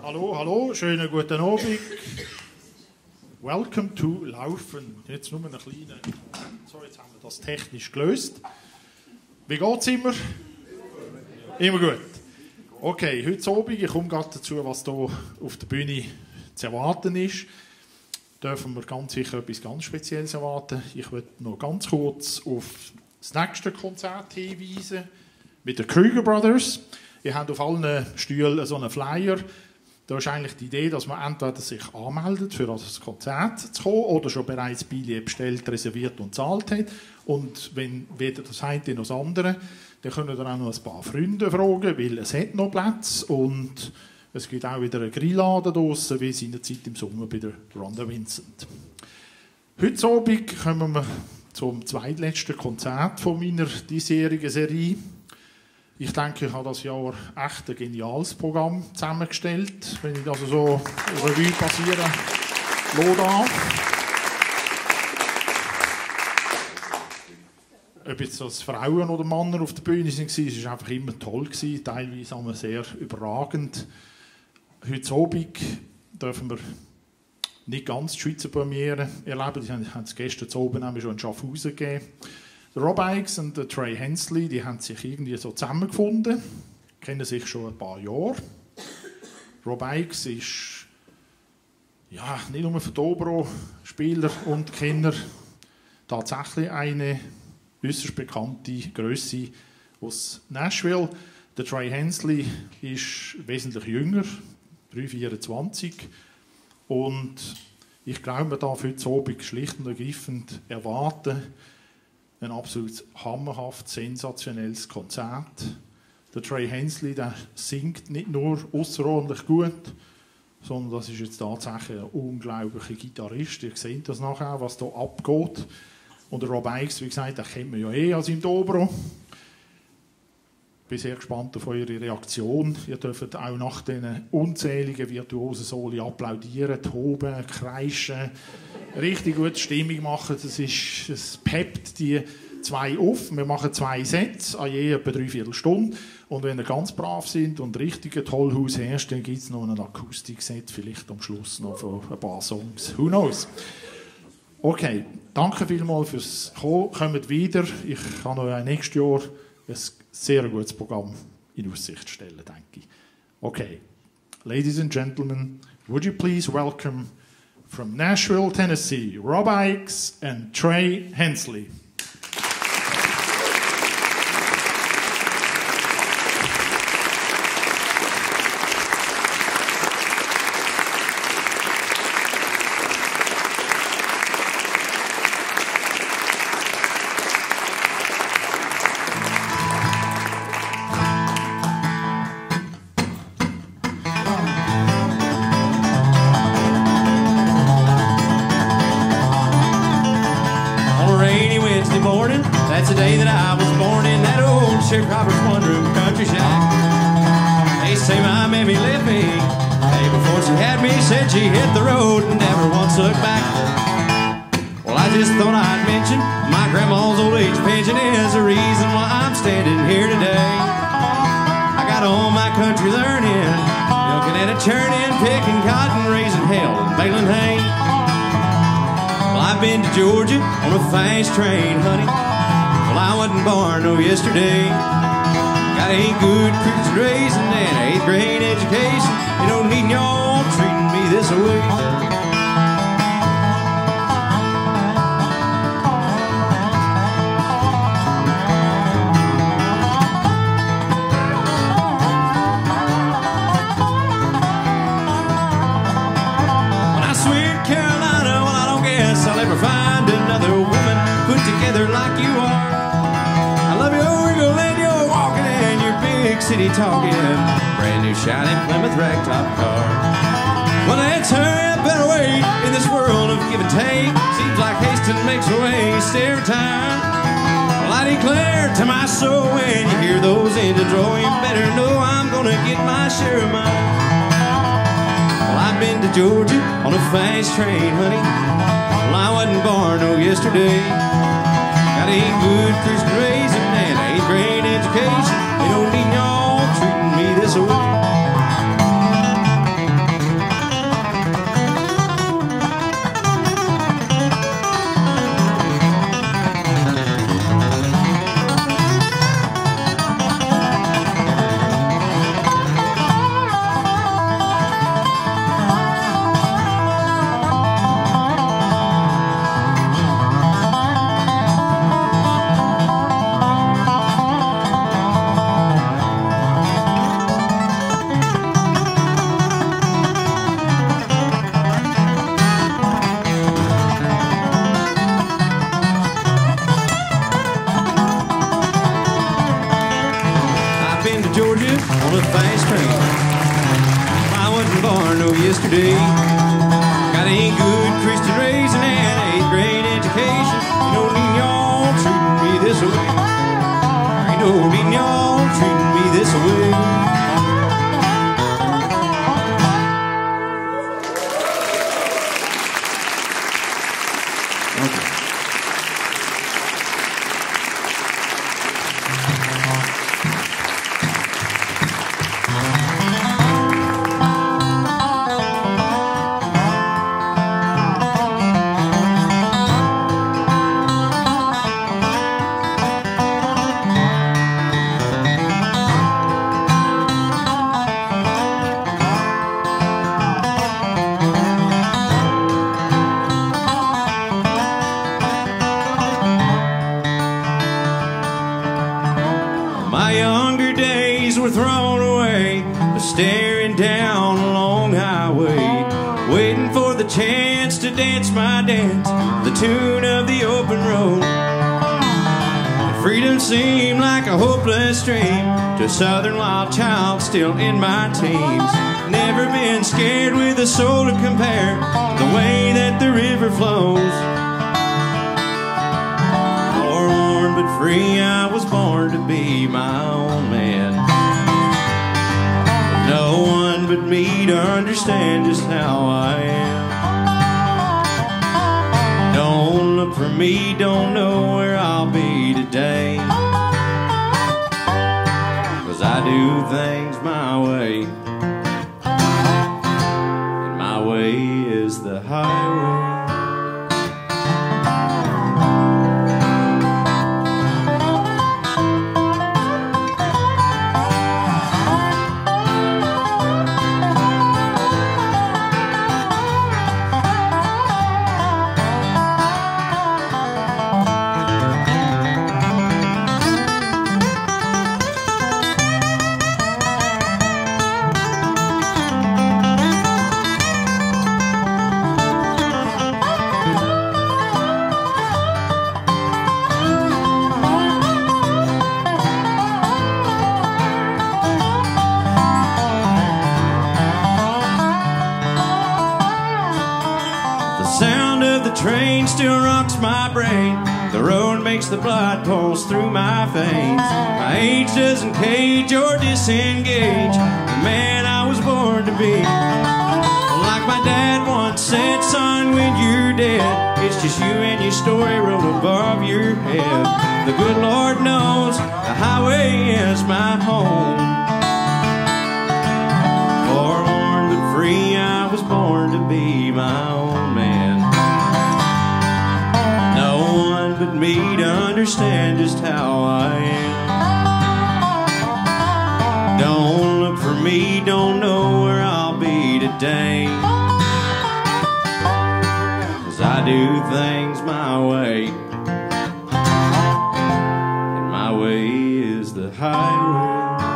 Hallo, hallo, schönen guten Abend. Welcome to Laufen. Jetzt nur einen kleinen... So, jetzt haben wir das technisch gelöst. Wie geht es immer? Immer gut. Okay, heute Abend, ich komme gerade dazu, was hier auf der Bühne zu erwarten ist. Dürfen wir ganz sicher etwas ganz Spezielles erwarten. Ich möchte noch ganz kurz auf das nächste Konzert hinweisen mit den Krüger Brothers. Ihr habt auf allen Stühlen so einen Flyer. Da ist eigentlich die Idee, dass man entweder sich anmeldet, für das Konzert zu kommen, oder schon bereits Billett bestellt, reserviert und zahlt hat. Und wenn weder das eine noch das andere, dann können wir auch noch ein paar Freunde fragen, weil es hat noch Platz und es gibt auch wieder einen Grillladen draussen, wie seinerzeit im Sommer bei der Ronda Vincent. Heute Abend kommen wir zum zweitletzten Konzert von meiner diesjährigen Serie. Ich denke, ich habe das Jahr echt ein geniales Programm zusammengestellt, wenn ich das so Revue passieren lassen darf. Ob jetzt das Frauen oder Männer auf der Bühne waren, es war einfach immer toll, teilweise auch sehr überragend. Heute Abend dürfen wir nicht ganz die Schweizer Premiere erleben, die haben es gestern Abend schon in Schlachthuus gegeben. Rob Ickes und Trey Hensley, die haben sich irgendwie so zusammengefunden, kennen sich schon ein paar Jahre. Rob Ickes ist ja, nicht nur für die Oktober-Spieler und Kenner tatsächlich eine äußerst bekannte Grösse aus Nashville. Der Trey Hensley ist wesentlich jünger, 3,24, und ich glaube, man darf heute Abend schlicht und ergreifend erwarten, ein absolut hammerhaft, sensationelles Konzert. Der Trey Hensley, der singt nicht nur außerordentlich gut, sondern das ist jetzt tatsächlich ein unglaublicher Gitarrist. Ihr seht das nachher, was hier abgeht. Und der Rob Ickes, wie gesagt, den kennt man ja als im Dobro. Ich bin sehr gespannt auf eure Reaktion. Ihr dürft auch nach diesen unzähligen virtuosen Soli applaudieren, toben, kreischen, richtig gute Stimmung machen. Es peppt die zwei auf. Wir machen 2 Sets, an je etwa 3/4 Stunde. Und wenn ihr ganz brav sind und richtig ein Tollhaus herrscht, dann gibt es noch ein Akustikset, vielleicht am Schluss noch von ein paar Songs. Who knows? Okay, danke vielmals fürs Kommen. Kommt wieder. Ich kann noch nächstes Jahr ein sehr gutes Programm in Aussicht stellen, denke ich. Okay, ladies and gentlemen, would you please welcome from Nashville, Tennessee, Rob Ickes and Trey Hensley. That's the day that I was born in that old sharecropper's one-room country shack. They say my mammy left me. Hey, before she had me, said she hit the road and never once looked back. Well, I just thought I'd mention my grandma's old age pension is the reason why I'm standing here today. I got all my country learning, milking and a churning, picking cotton, raising hell and baling hay. Well, I've been to Georgia on a fast train, honey. Well, I wasn't born no yesterday. Got a good Christian raising and an 8th grade education. You don't need y'all treating me this way. When I swear Carolina, well, I don't guess I'll ever find another woman put together like you are. Big city talking, brand new shiny Plymouth ragtop car. Well, let's hurry up and wait in this world of give and take. Seems like hasten makes a waste every time. Well, I declare to my soul, when you hear those engines roll, you better know I'm gonna get my share of mine. Well, I've been to Georgia on a fast train, honey. Well, I wasn't born no yesterday. Got a good Christian raising and an 8th grade education. You don't need y'all treating me this way. the fast train. I wasn't born no yesterday. Got a good Christian raising and 8th grade education. You don't need y'all treating me this way. You don't need y'all treating me this way. Staring down a long highway, waiting for the chance to dance my dance, the tune of the open road. Freedom seemed like a hopeless dream to a southern wild child still in my teens. Never been scared with a soul to compare to the way that the river flows. Forlorn but free, I was born to be my own man. No one but me to understand just how I am. Don't look for me, don't know where I'll be today. 'Cause I do things my way, and my way is the highway. Train still rocks my brain. The road makes the blood pulse through my veins. My age doesn't cage or disengage the man I was born to be. Like my dad once said, son, when you're dead, it's just you and your story wrote above your head. The good Lord knows the highway is my home. Forlorn but free, I was born to be my own man. But me to understand just how I am. Don't look for me, don't know where I'll be today. 'Cause I do things my way, and my way is the highway.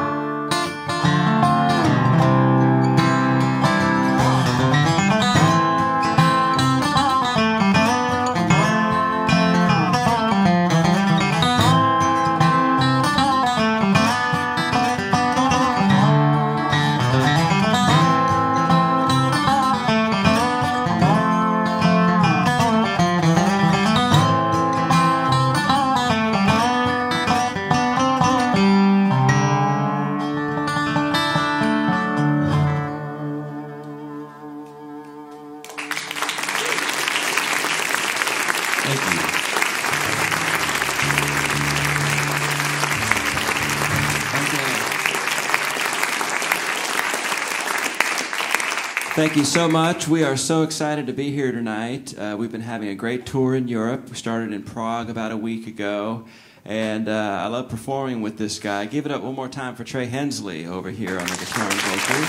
Thank you so much. We are so excited to be here tonight. We've been having a great tour in Europe. We started in Prague about a week ago, and I love performing with this guy. Give it up one more time for Trey Hensley over here on the guitar and vocals.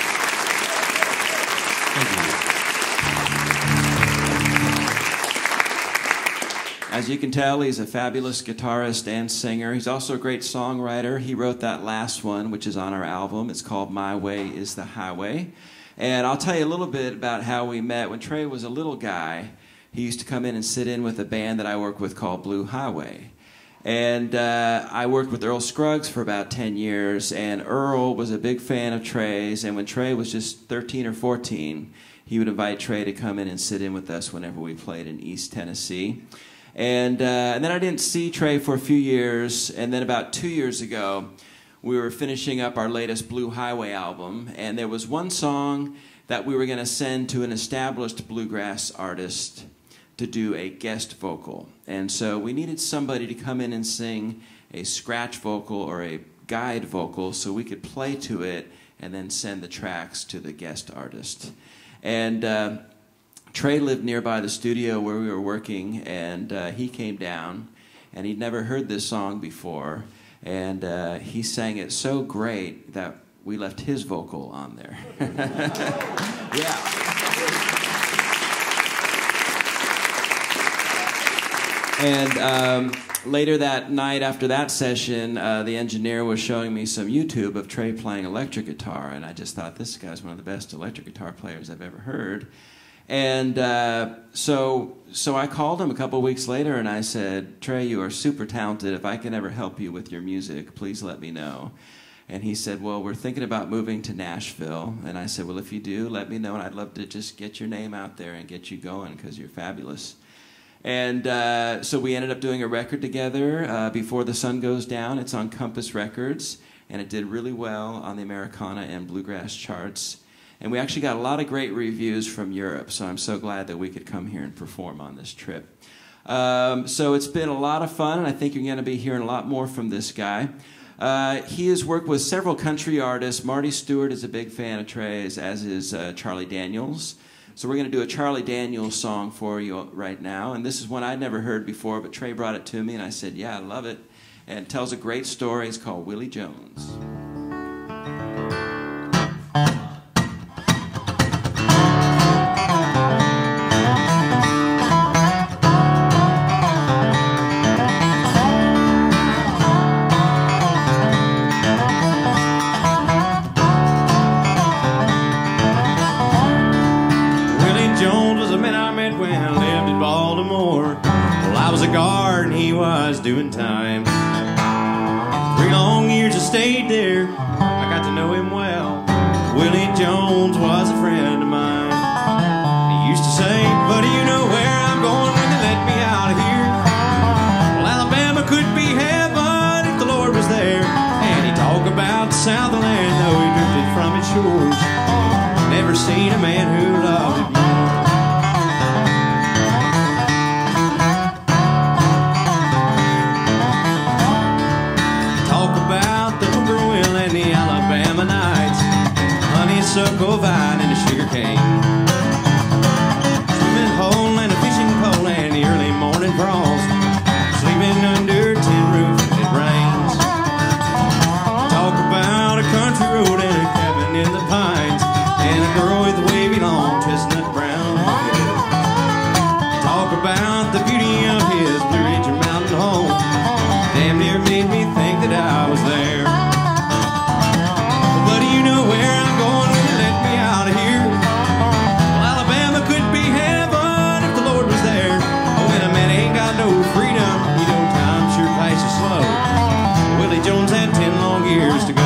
Thank you. As you can tell, he's a fabulous guitarist and singer. He's also a great songwriter. He wrote that last one, which is on our album. It's called My Way is the Highway. And I'll tell you a little bit about how we met. When Trey was a little guy, he used to come in and sit in with a band that I work with called Blue Highway. And I worked with Earl Scruggs for about 10 years, and Earl was a big fan of Trey's, and when Trey was just 13 or 14, he would invite Trey to come in and sit in with us whenever we played in East Tennessee. And then I didn't see Trey for a few years, and then about 2 years ago, we were finishing up our latest Blue Highway album, and there was one song that we were going to send to an established bluegrass artist to do a guest vocal. And so we needed somebody to come in and sing a scratch vocal or a guide vocal so we could play to it and then send the tracks to the guest artist. And Trey lived nearby the studio where we were working, and he came down, and he'd never heard this song before, and he sang it so great that we left his vocal on there. Yeah. And later that night after that session, the engineer was showing me some YouTube of Trey playing electric guitar, and I just thought, this guy's one of the best electric guitar players I've ever heard. And so I called him a couple of weeks later, and I said, Trey, you are super talented. If I can ever help you with your music, please let me know. And he said, well, we're thinking about moving to Nashville. And I said, well, if you do, let me know, and I'd love to just get your name out there and get you going because you're fabulous. And so we ended up doing a record together, Before the Sun Goes Down. It's on Compass Records, and it did really well on the Americana and Bluegrass charts. And we actually got a lot of great reviews from Europe, so I'm so glad that we could come here and perform on this trip. So it's been a lot of fun, and I think you're going to be hearing a lot more from this guy. He has worked with several country artists. Marty Stewart is a big fan of Trey's, as is Charlie Daniels. So we're going to do a Charlie Daniels song for you right now. And this is one I'd never heard before, but Trey brought it to me, and I said, yeah, I love it. And it tells a great story. It's called Willie Jones. Doing time. 3 long years I stayed there. I got to know him well. Willie Jones was a friend of mine. He used to say, buddy, you know where I'm going when they let me out of here. Well, Alabama could be heaven if the Lord was there. And he talked about the South of land, though he drifted from its shores. Never seen a man who loved it more. Honeysuckle vine and a sugar cane, swimming hole and a fishing pole and the early morning frost, sleeping under tin roof if it rains. Talk about a country road and a cabin in the pines and a girl with wavy long chestnut brown hair. Talk about the beauty of his Blue Ridge mountain home. Damn near made me think that I was there. But you know where I'm going when you let me out of here. Well, Alabama could be heaven if the Lord was there. Oh, when a man ain't got no freedom, you know time sure passes slow. Willie Jones had 10 long years to go.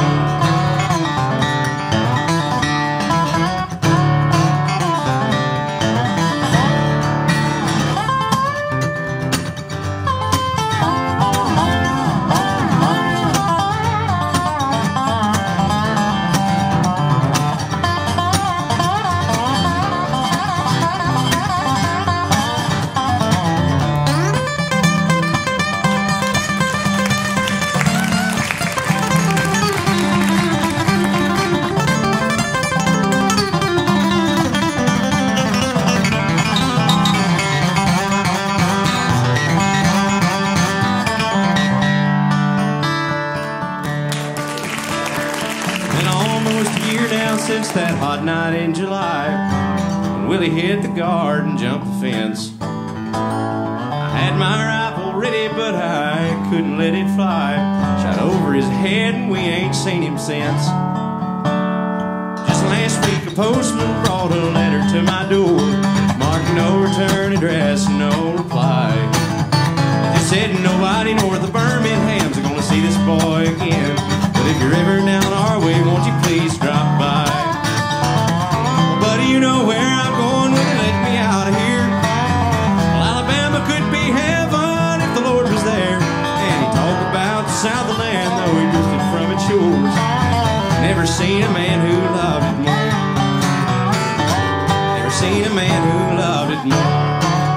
Since that hot night in July, when Willie hit the guard and jumped the fence. I had my rifle ready, but I couldn't let it fly. Shot over his head and we ain't seen him since. Just last week a postman brought a letter to my door, marked no return address, no reply. This said nobody north of Birmingham's gonna see this boy again. But if you're ever down our way, won't you please drop by? Well, buddy, you know where I'm going when you let me out of here. Well, Alabama could be heaven if the Lord was there. And he talked about the south of the land, though he drifted from its shores. Never seen a man who loved it more. Never seen a man who loved it more.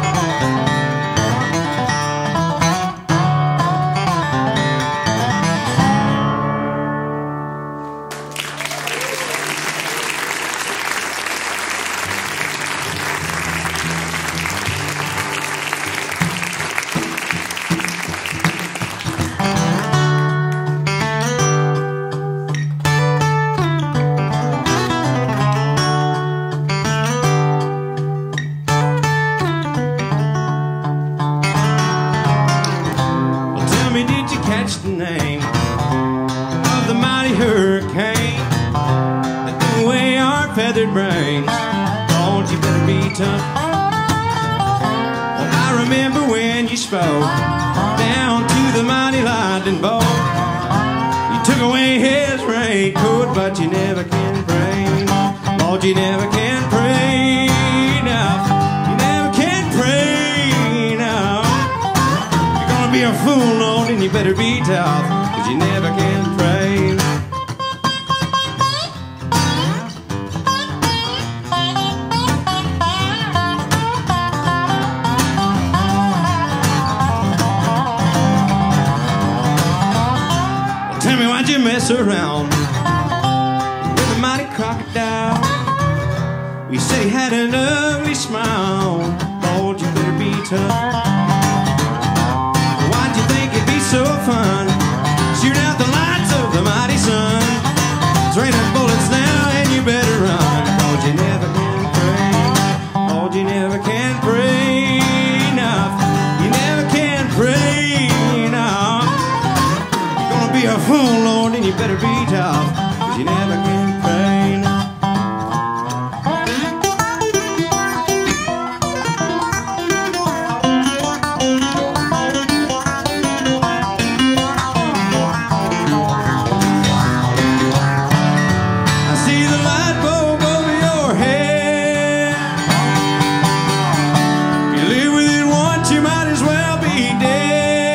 Brains, don't you better be tough. Well, I remember when you spoke down to the mighty lightning bolt. You took away his raincoat, but you never can pray. Lord, you never can pray enough. You never can pray enough. You're gonna be a fool, Lord, and you better be tough, 'cause you never can pray. Mess around with a mighty crocodile. We said he had an ugly smile. Lord, you better be tough. Why'd you think it'd be so fun? Shoot out the lights of the mighty sun. It's raining bullets now and you better run. Lord, you never can pray. Lord, you never can pray enough. You never can pray enough. You're gonna be a fool, Lord, and you better be tough, 'cause you never can pray enough. I see the light bulb over your head. If you live with it once, you might as well be dead.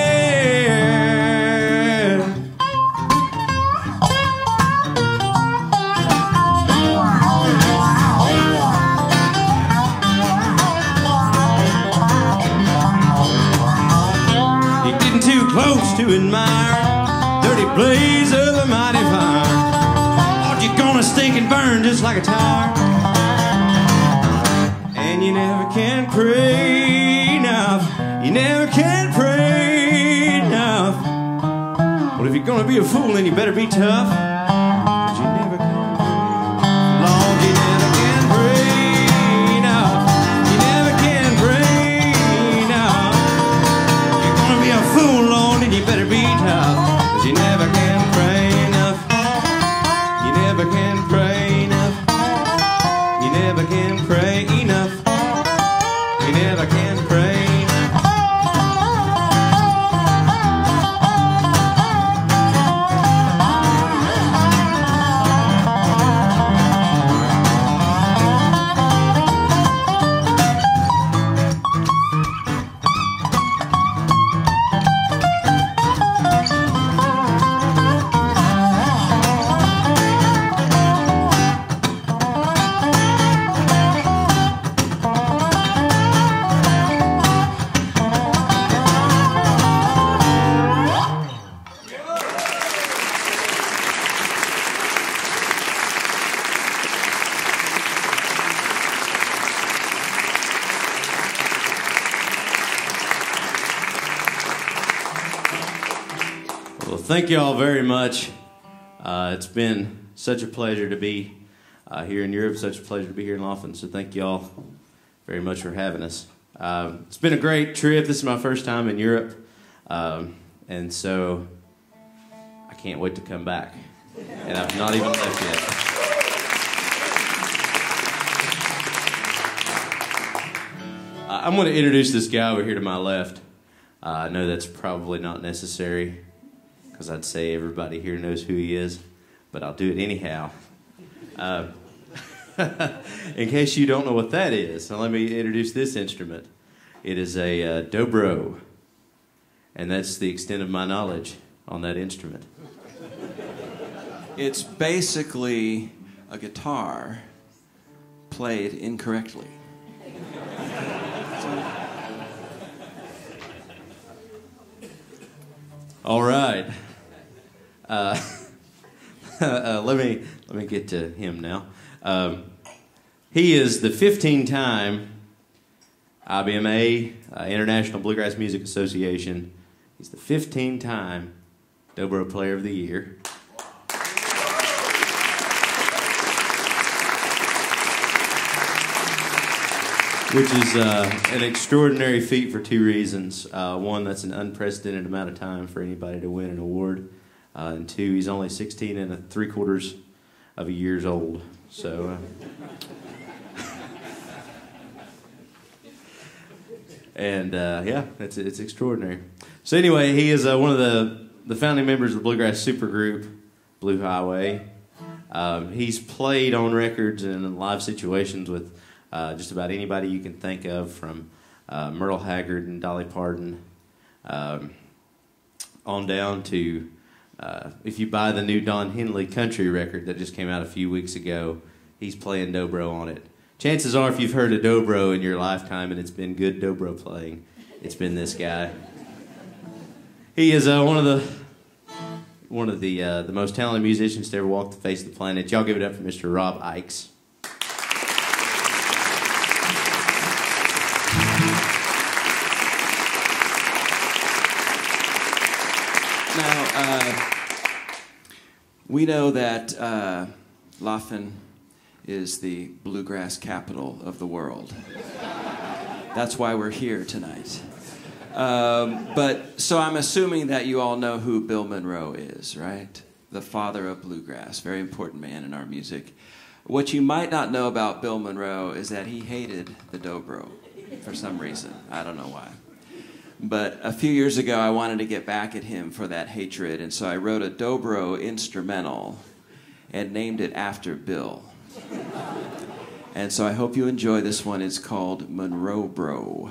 Close to admire dirty blaze of the mighty fire. Lord, you're gonna stink and burn just like a tire. And you never can pray enough. You never can pray enough. Well, if you're gonna be a fool, then you better be tough, 'cause you never can pray. Lord, you never can pray enough. You never can pray enough. You're gonna be a fool, Lord, and you better be tough, 'cause you never can pray enough. You never can pray enough. You never can pray enough. You never can pray enough. Thank you all very much. It's been such a pleasure to be here in Europe, such a pleasure to be here in Laufen, so thank you all very much for having us. It's been a great trip. This is my first time in Europe, and so I can't wait to come back. And I've not even left yet. I'm going to introduce this guy over here to my left. I know that's probably not necessary, because I'd say everybody here knows who he is, but I'll do it anyhow. In case you don't know what that is, so let me introduce this instrument. It is a dobro, and that's the extent of my knowledge on that instrument. It's basically a guitar played incorrectly. All right. Let me get to him now. He is the 15-time IBMA, International Bluegrass Music Association. He's the 15-time Dobro Player of the Year. Which is an extraordinary feat for two reasons. One, that's an unprecedented amount of time for anybody to win an award. And two, he's only 16 and 3/4 of a years old. So, yeah, it's extraordinary. So anyway, he is one of the founding members of the bluegrass supergroup, Blue Highway. He's played on records and in live situations with just about anybody you can think of, from Merle Haggard and Dolly Parton on down to, if you buy the new Don Henley country record that just came out a few weeks ago, he's playing dobro on it. Chances are, if you've heard a dobro in your lifetime and it's been good dobro playing, it's been this guy. He is one of the most talented musicians to ever walk the face of the planet. Y'all give it up for Mr. Rob Ickes. Now, we know that Laufen is the bluegrass capital of the world. That's why we're here tonight. So I'm assuming that you all know who Bill Monroe is, right? The father of bluegrass, very important man in our music. What you might not know about Bill Monroe is that he hated the dobro for some reason. I don't know why. But a few years ago, I wanted to get back at him for that hatred, and so I wrote a dobro instrumental and named it after Bill. And so I hope you enjoy this one. It's called Monroe Bro.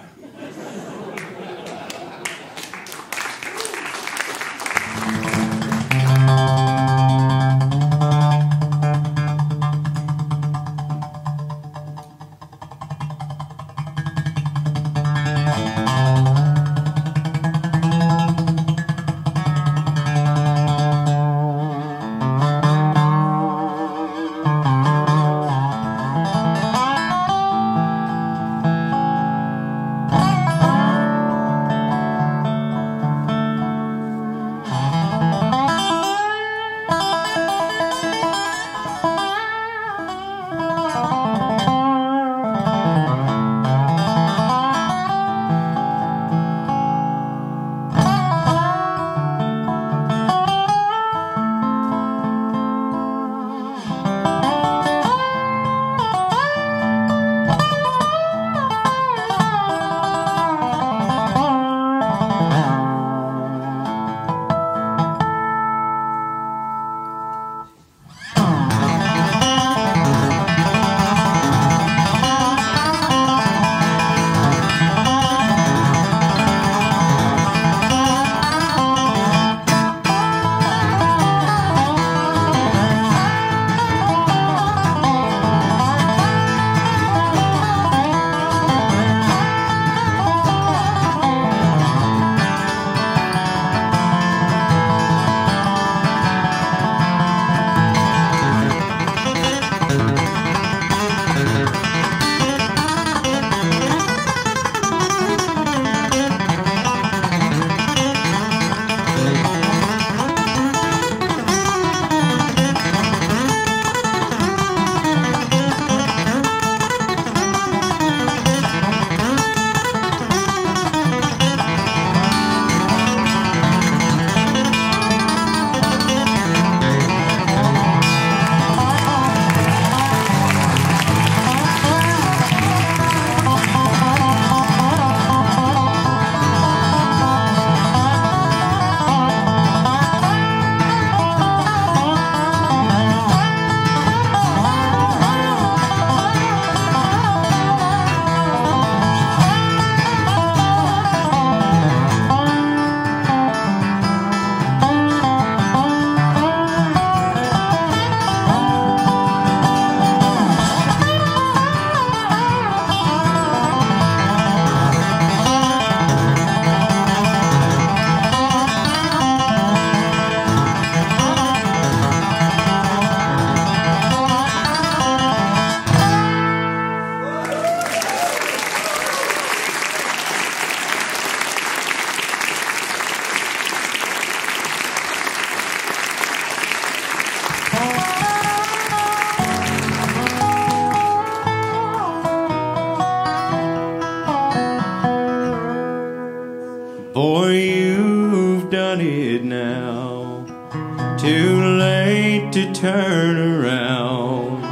done it now. Too late to turn around.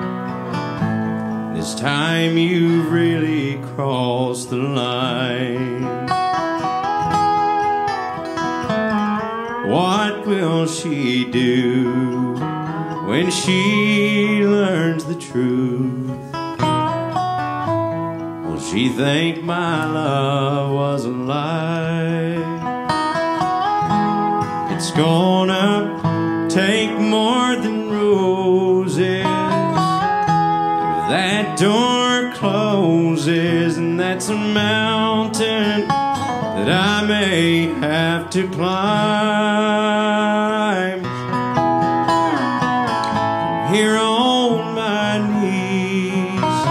This time you've really crossed the line. What will she do when she learns the truth? Will she think my love was a lie? It's gonna take more than roses. If that door closes, and that's a mountain that I may have to climb. Here on my knees,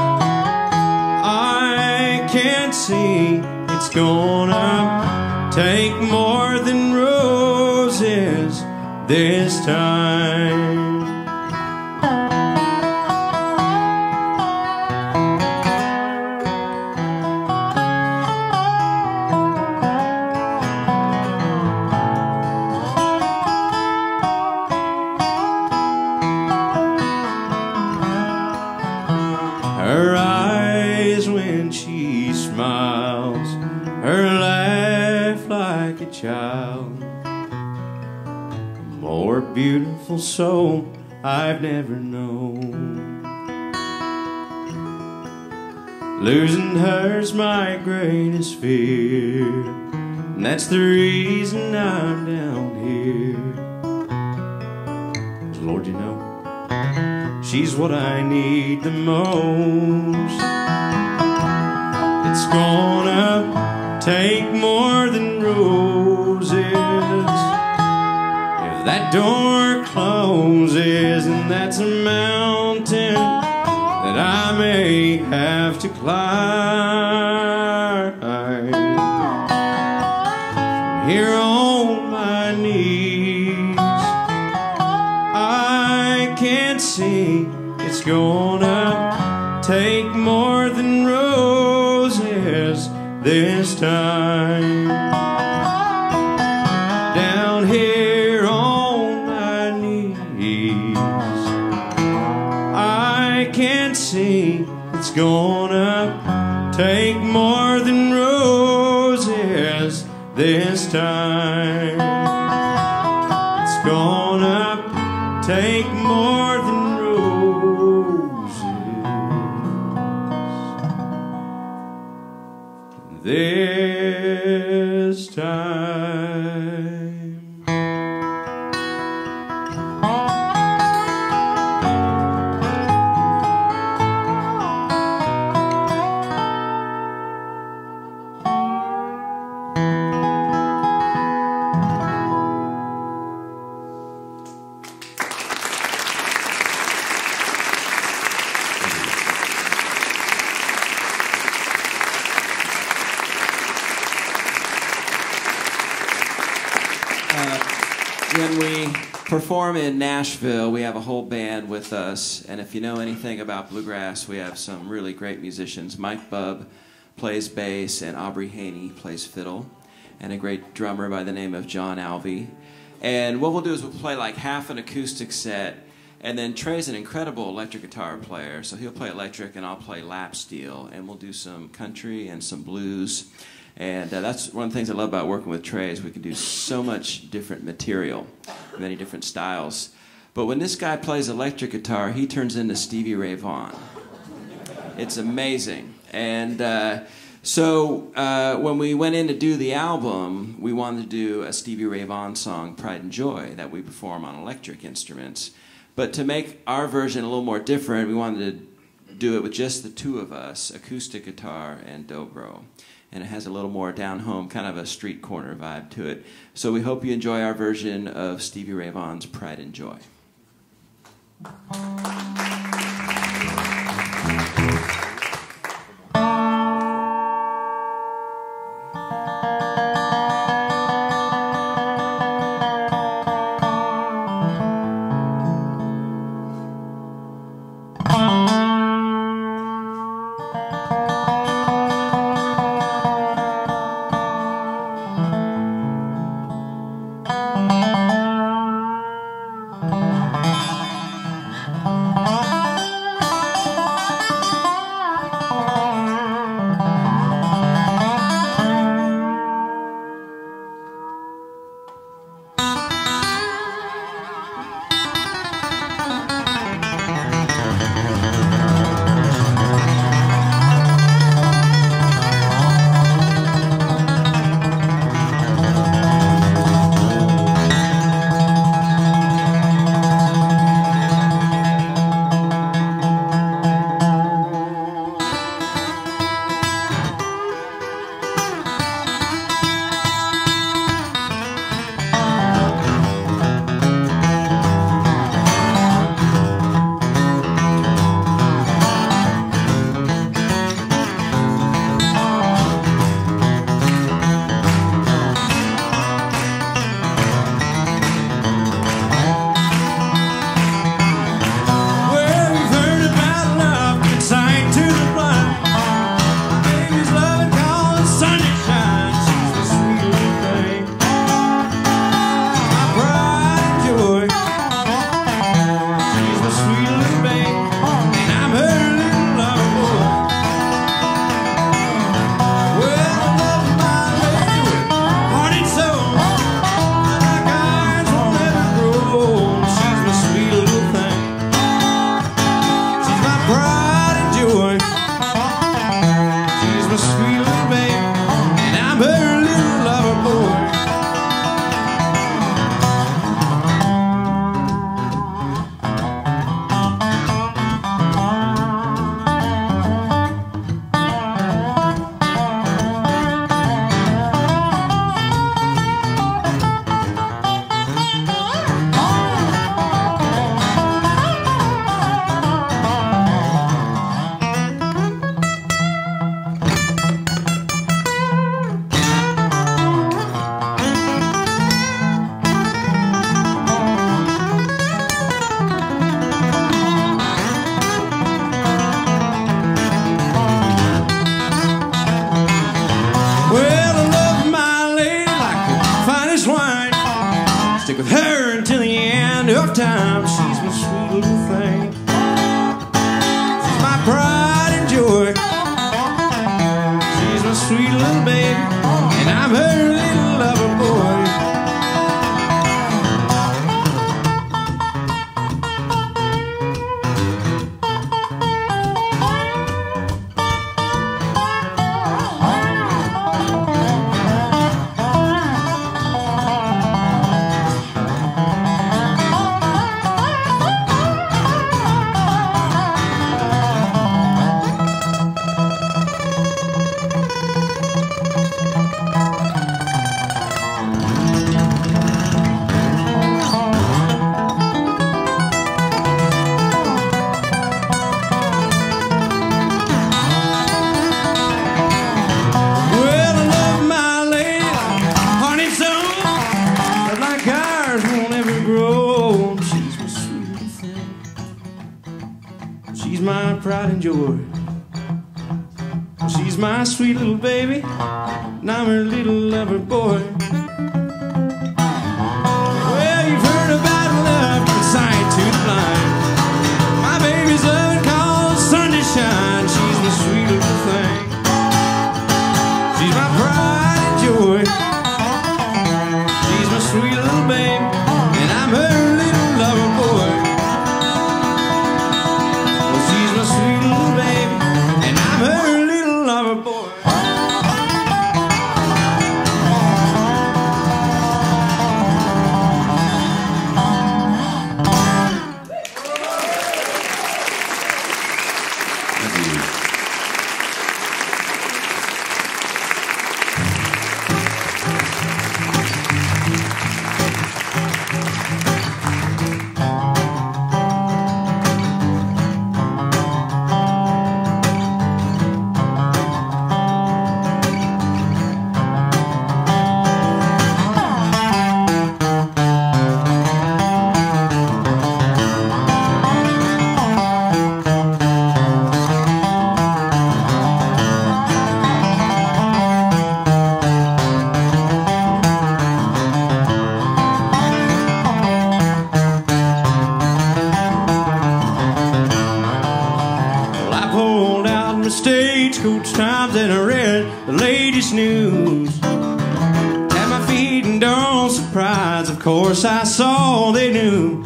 I can't see. It's gonna take more than roses this time. Her eyes when she smiles, her laugh like a child, a more beautiful soul I've never known. Losing her's my greatest fear, and that's the reason I'm down here. 'Cause Lord, you know, she's what I need the most. It's gonna take more than roses. If that door closes, and that's a mountain that I may have to climb. Here on my knees, I can't see. It's gonna take more than roses this time. Down here on my knees, I can't see. It's gonna take more than roses this time. It's gonna take more than roses this time. When we perform in Nashville, we have a whole band with us, and if you know anything about bluegrass, we have some really great musicians. Mike Bubb plays bass, and Aubrey Haney plays fiddle, and a great drummer by the name of John Alvey. And what we'll do is we'll play like half an acoustic set, and then Trey's an incredible electric guitar player, so he'll play electric and I'll play lap steel, and we'll do some country and some blues. And that's one of the things I love about working with Trey is we can do so much different material, many different styles. But when this guy plays electric guitar, he turns into Stevie Ray Vaughan. It's amazing. And so when we went in to do the album, we wanted to do a Stevie Ray Vaughan song, Pride and Joy, that we perform on electric instruments. But to make our version a little more different, we wanted to do it with just the two of us, acoustic guitar and dobro. And it has a little more down-home, kind of a street corner vibe to it. So we hope you enjoy our version of Stevie Ray Vaughan's Pride and Joy. Stick with her until the end of time. She's my sweet little thing. She's my pride and joy. She's my sweet little baby, and I'm her little lover boy. Pride and joy. She's my sweet little baby, and I'm her little lover boy. Well, you've heard about love, from sight to the blind. My baby's loving calls sun to shine. She's my sweet little thing. She's my pride and joy. She's my sweet little baby, and I'm her little lover boy. Sweet little baby, and I'm her little lover boy. Stagecoach Times and I read the latest news. At my feet and don't surprise, of course I saw they knew.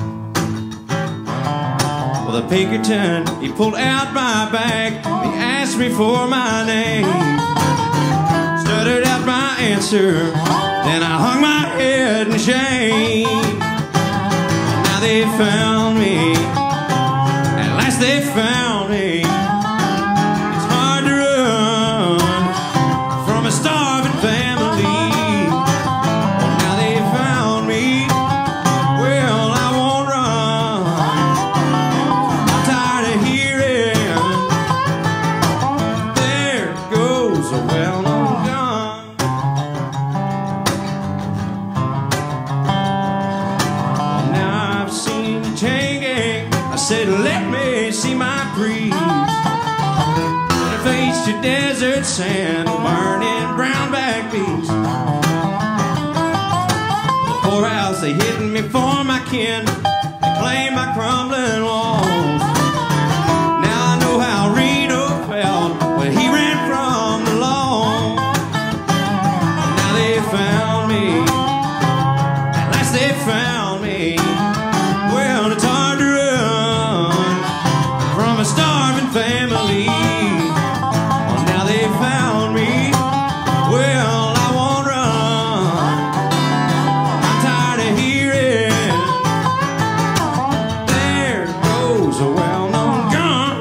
Well, the Pinkerton, he pulled out my bag, he asked me for my name. Stuttered out my answer, then I hung my head in shame. Now they found me, at last they found me. Starving family. Well, now they found me. Well, I won't run. I'm tired of hearing there goes a well-known gun. Well, now I've seen the chain gang. I said, let me see my priest. Face to desert sand, burning brownback bees. The poorhouse, they hid me for my kin. They claimed my crumbling walls. Now I know how Reno felt when he ran from the law. Now they found me, at last they found me. Well, it's hard to run from a starving family. They found me. Well, I won't run. I'm tired of hearing there goes a well-known gun.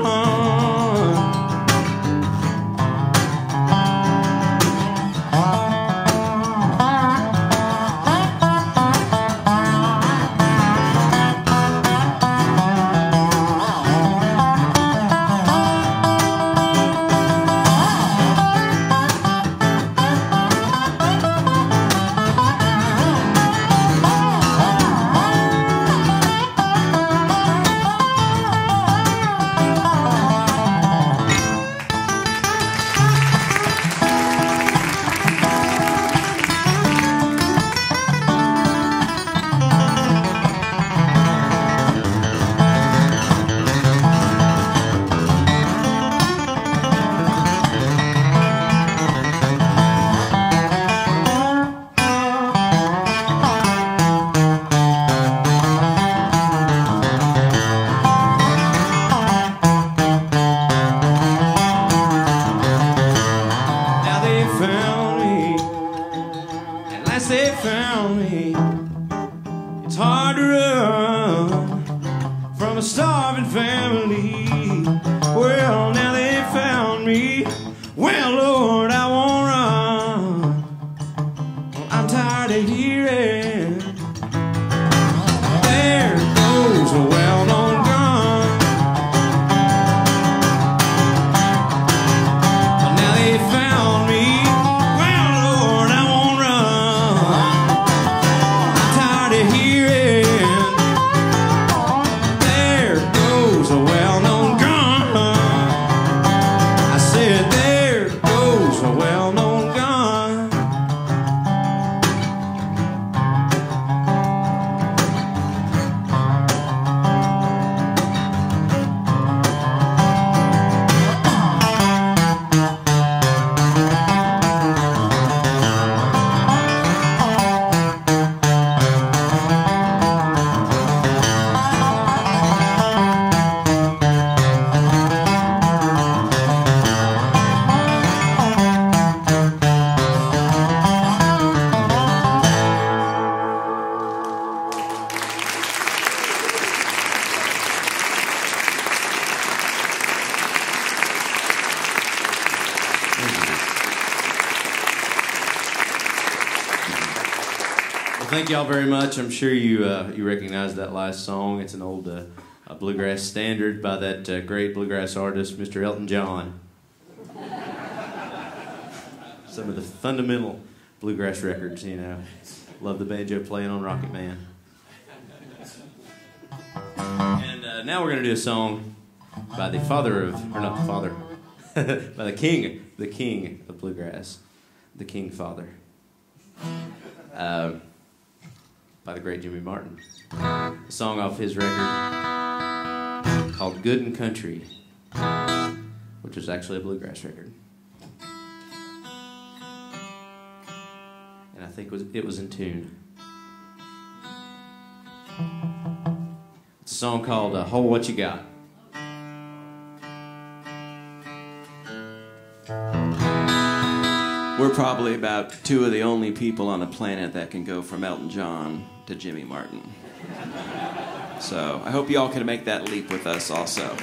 Thank y'all very much. I'm sure you recognize that last song. It's an old bluegrass standard by that great bluegrass artist, Mr. Elton John. Some of the fundamental bluegrass records, you know. Love the banjo playing on Rocket Man. And now we're going to do a song by the father of, or not the father, by the king of bluegrass, the King Father. By the great Jimmy Martin. A song off his record called Good and Country, which was actually a bluegrass record. And I think it was in tune. It's a song called Hold What You Got. We're probably about two of the only people on the planet that can go from Elton John to Jimmy Martin. So I hope you all can make that leap with us also.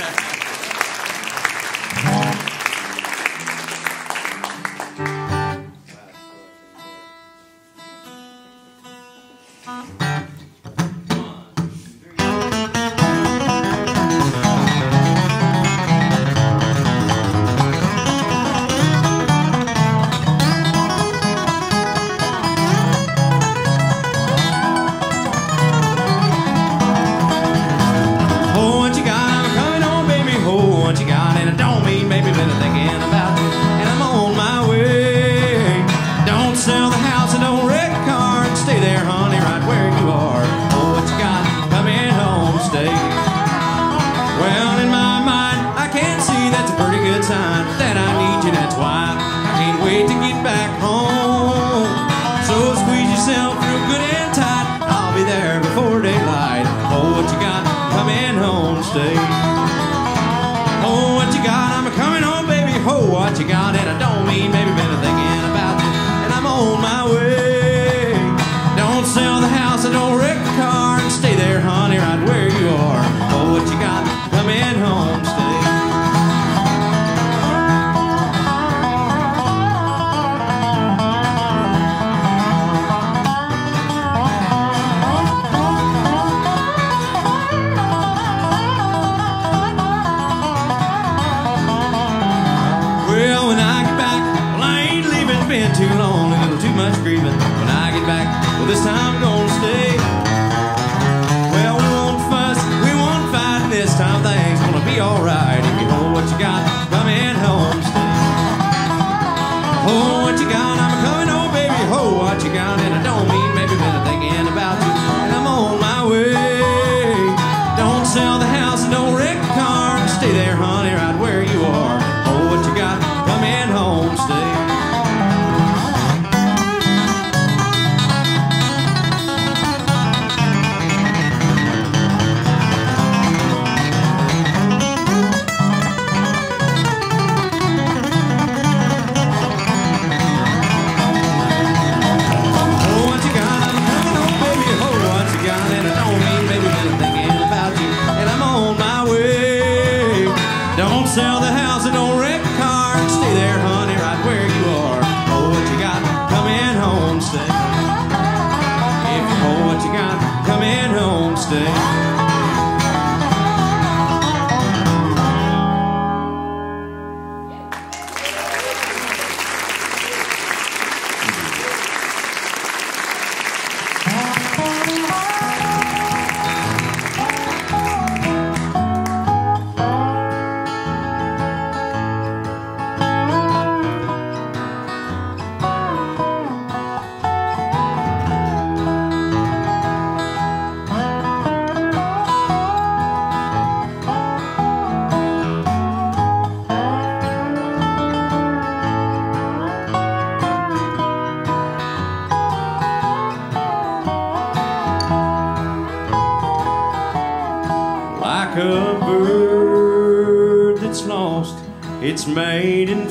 Its maiden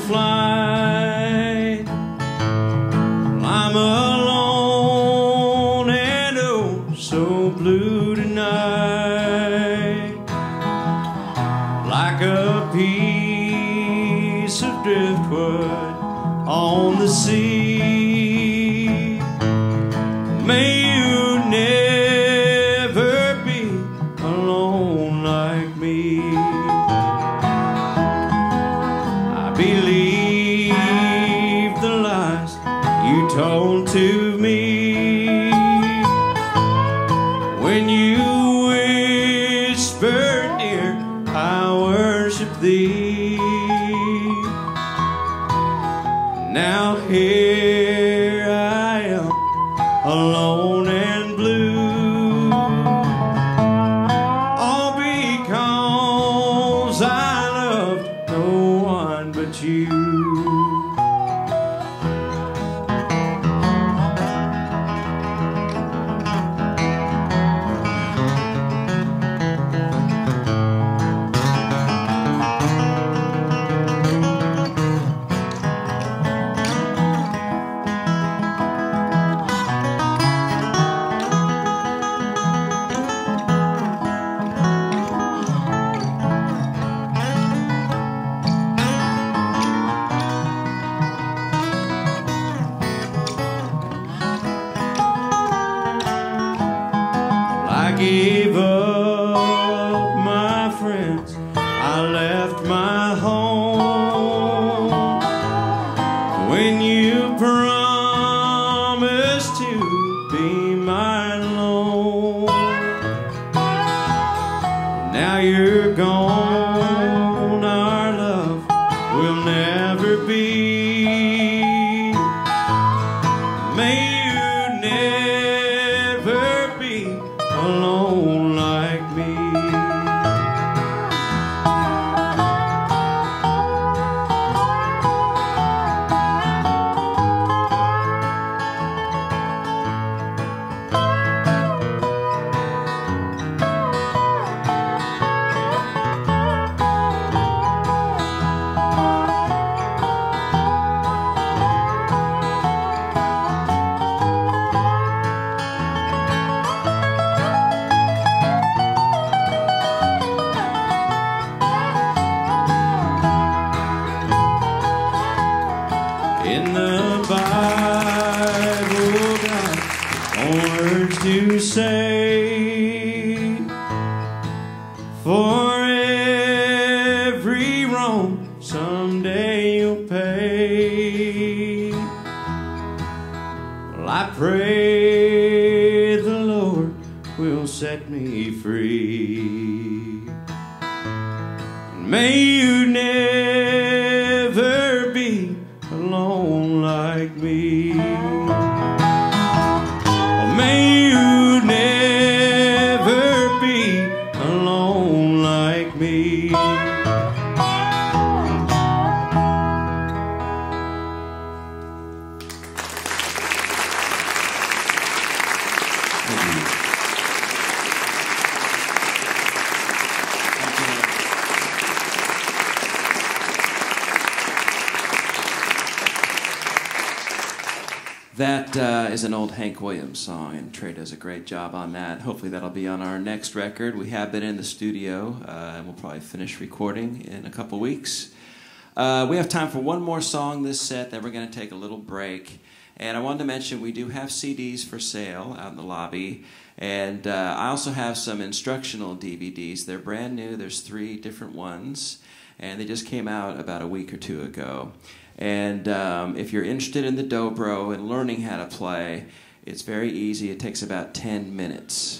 flight. I'm alone and oh so blue tonight, like a piece of driftwood on the sea. Maybe When you whisper, dear, I worship thee. Now here I am, alone and blue, all because I loved no one but you. I gave up my friends, I left my home. When you promised to be mine alone, now you're gone, our love will never be. May you never be alone like me. In the Bible, God, words to say, for every wrong someday you'll pay. Well, I pray the Lord will set me free. And may you never be alone like me. Oh, may you never be alone like me. That is an old Hank Williams song, and Trey does a great job on that. Hopefully that'll be on our next record. We have been in the studio, and we'll probably finish recording in a couple weeks. We have time for one more song this set, then we're going to take a little break. And I wanted to mention we do have CDs for sale out in the lobby, and I also have some instructional DVDs. They're brand new. There's 3 different ones, and they just came out about a week or 2 ago. And if you're interested in the dobro and learning how to play, it's very easy. It takes about 10 minutes.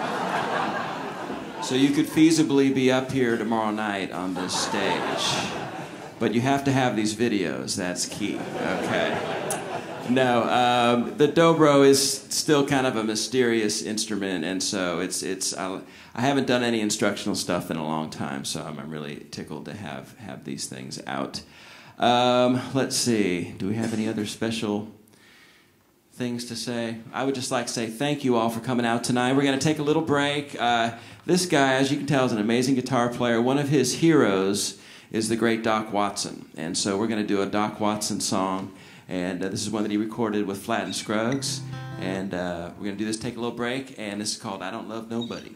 So you could feasibly be up here tomorrow night on this stage. But you have to have these videos. That's key. Okay. No, the dobro is still kind of a mysterious instrument, and so I haven't done any instructional stuff in a long time, so I'm really tickled to have these things out. Let's see. Do we have any other special things to say? I would just like to say thank you all for coming out tonight. We're going to take a little break. This guy, as you can tell, is an amazing guitar player. One of his heroes is the great Doc Watson. And so we're going to do a Doc Watson song. And this is one that he recorded with Flatt and Scruggs. And we're going to do this, take a little break. And this is called I Don't Love Nobody.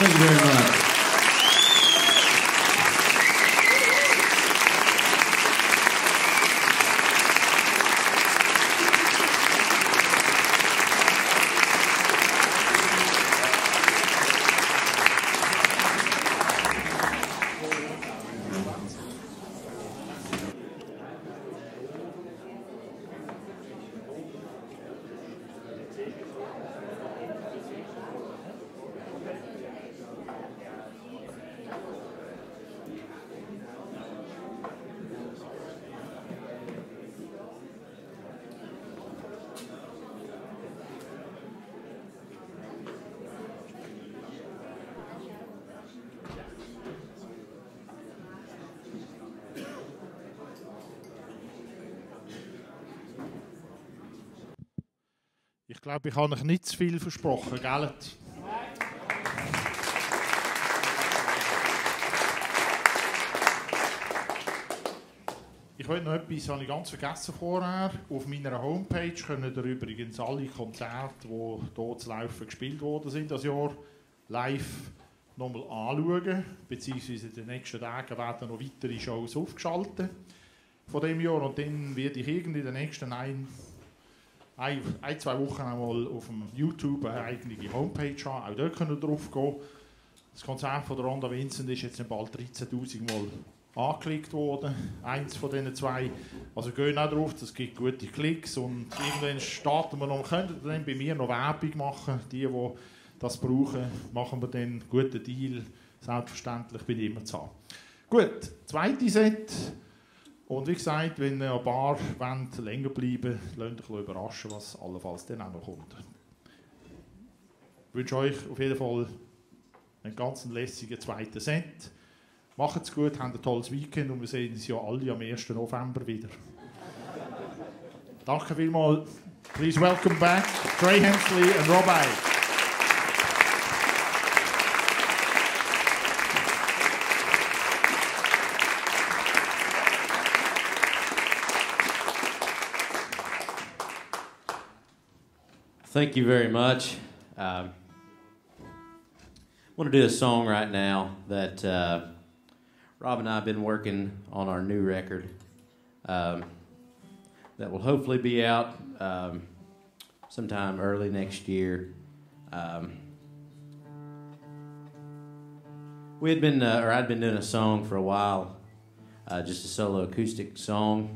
Thank you very much. Ich glaube, ich habe euch nicht zu viel versprochen, gell? Ich wollte noch etwas, habe ich ganz vergessen vorher. Auf meiner Homepage können ihr übrigens alle Konzerte, die hier zu Laufen gespielt worden sind, das Jahr live nochmal anschauen. Beziehungsweise in den nächsten Tagen werden noch weitere Shows aufgeschaltet von diesem Jahr. Und dann werde ich irgendwie in den nächsten zwei Wochen einmal auf dem YouTube eine eigene Homepage haben. Auch dort können wir drauf gehen. Das Konzert von der Ronda Vincent ist jetzt bald 13'000 Mal angeklickt worden. Eins von diesen zwei. Also gehen auch drauf, das gibt gute Klicks. Und irgendwann starten wir noch. Könnt ihr dann bei mir noch Werbung machen? Die das brauchen, machen wir dann einen guten Deal. Selbstverständlich bin ich immer zu haben. Gut, zweite Set. Und wie gesagt, wenn ihr ein paar wollt, länger bleiben wollt, lasst euch überraschen, was allenfalls dann auch noch kommt. Ich wünsche euch auf jeden Fall einen ganz lässigen zweiten Set. Macht's gut, habt ein tolles Weekend und wir sehen uns ja alle am 1. November wieder. Danke vielmals. Please welcome back Trey Hensley and Rob Ickes. Thank you very much. I want to do a song right now that Rob and I have been working on our new record that will hopefully be out sometime early next year. I'd been doing a song for a while, just a solo acoustic song,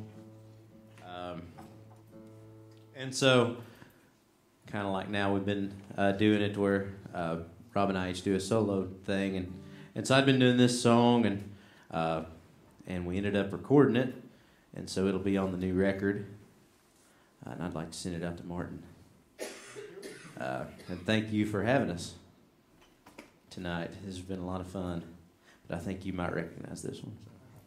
and so. Kind of like now we've been doing it where Rob and I each do a solo thing, and so I've been doing this song, and we ended up recording it, and so it'll be on the new record, and I'd like to send it out to Martin. And thank you for having us tonight. This has been a lot of fun, but I think you might recognize this one.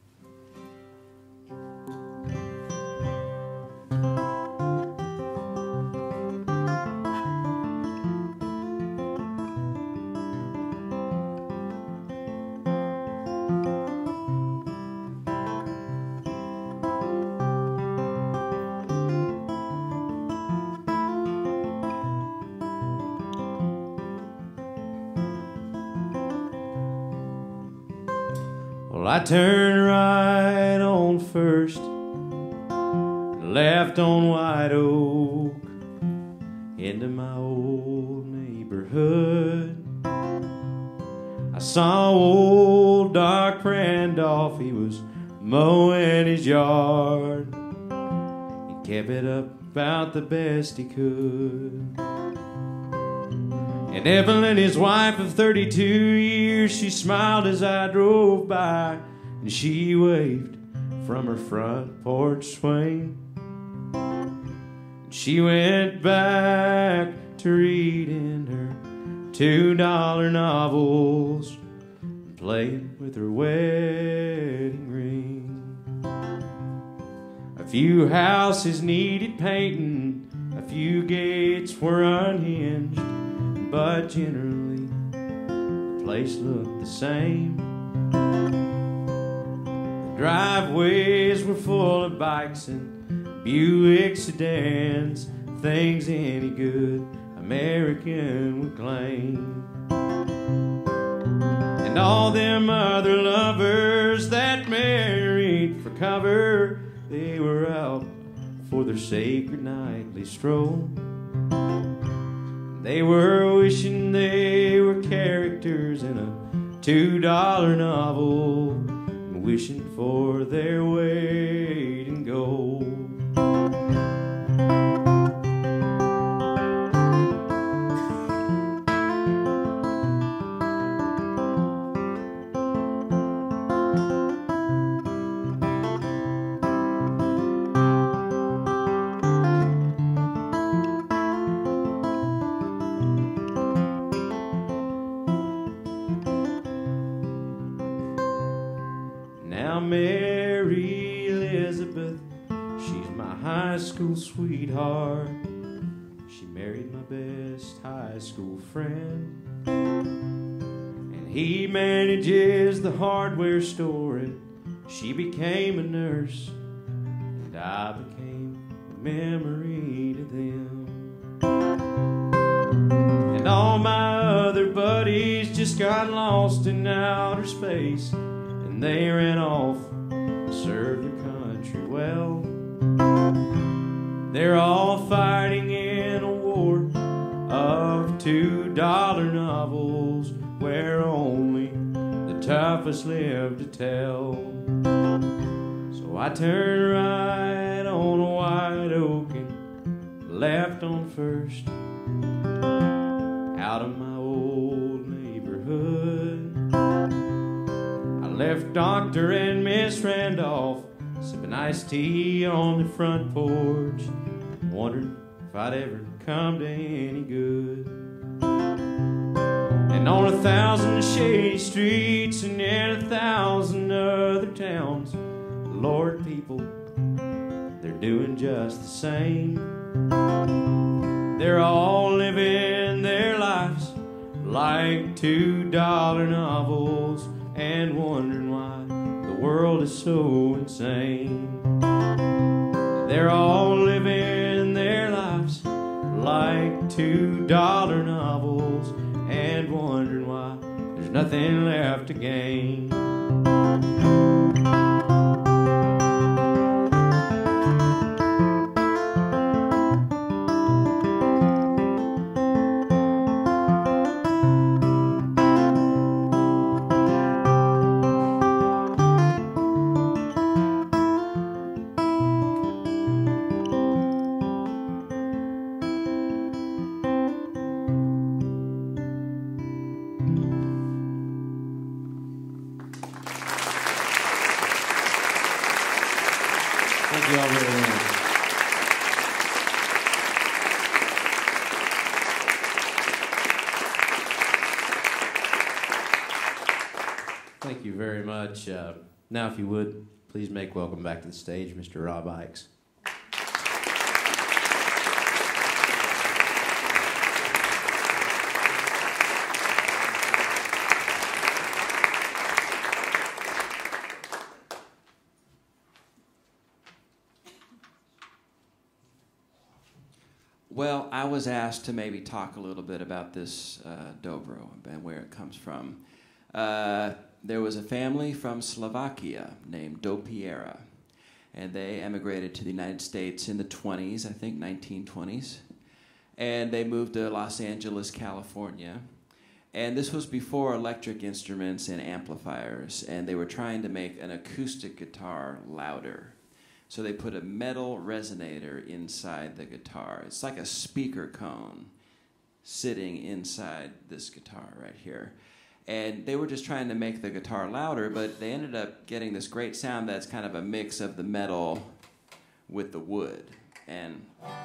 I turned right on First, left on White Oak, into my old neighborhood. I saw old Doc Randolph, he was mowing his yard. He kept it up about the best he could. And Evelyn, his wife of 32 years, she smiled as I drove by, and she waved from her front porch swing. And she went back to reading her $2 novels and playing with her wedding ring. A few houses needed painting, a few gates were unhinged, but generally the place looked the same. The driveways were full of bikes and Buick sedans, things any good American would claim. all them other lovers that married for cover, they were out for their sacred nightly stroll. They were wishing they were characters in a $2 novel, and wishing for their weight in gold. Sweetheart, she married my best high school friend, and he manages the hardware store, and she became a nurse, and I became a memory to them. And all my other buddies just got lost in outer space, and they ran off to serve their country well. They're all fighting in a war of $2 novels where only the toughest live to tell. So I turned right on a white oak and left on first out of my old neighborhood. I left Doctor and Miss Randolph sipping iced tea on the front porch, wondering if I'd ever come to any good. And on 1,000 shady streets and in 1,000 other towns, Lord, people, they're doing just the same. They're all living their lives like $2 novels and wondering why the world is so insane. They're all living their lives like $2 novels and wondering why there's nothing left to gain. Thank you very much. Now, if you would, please make welcome back to the stage Mr. Rob Ickes. Well, I was asked to maybe talk a little bit about this dobro and where it comes from. There was a family from Slovakia named Dopiera, and they emigrated to the United States in the 20s, I think 1920s, and they moved to Los Angeles, California. And this was before electric instruments and amplifiers, and they were trying to make an acoustic guitar louder. So they put a metal resonator inside the guitar. It's like a speaker cone sitting inside this guitar right here. And they were just trying to make the guitar louder, but they ended up getting this great sound that's kind of a mix of the metal with the wood. And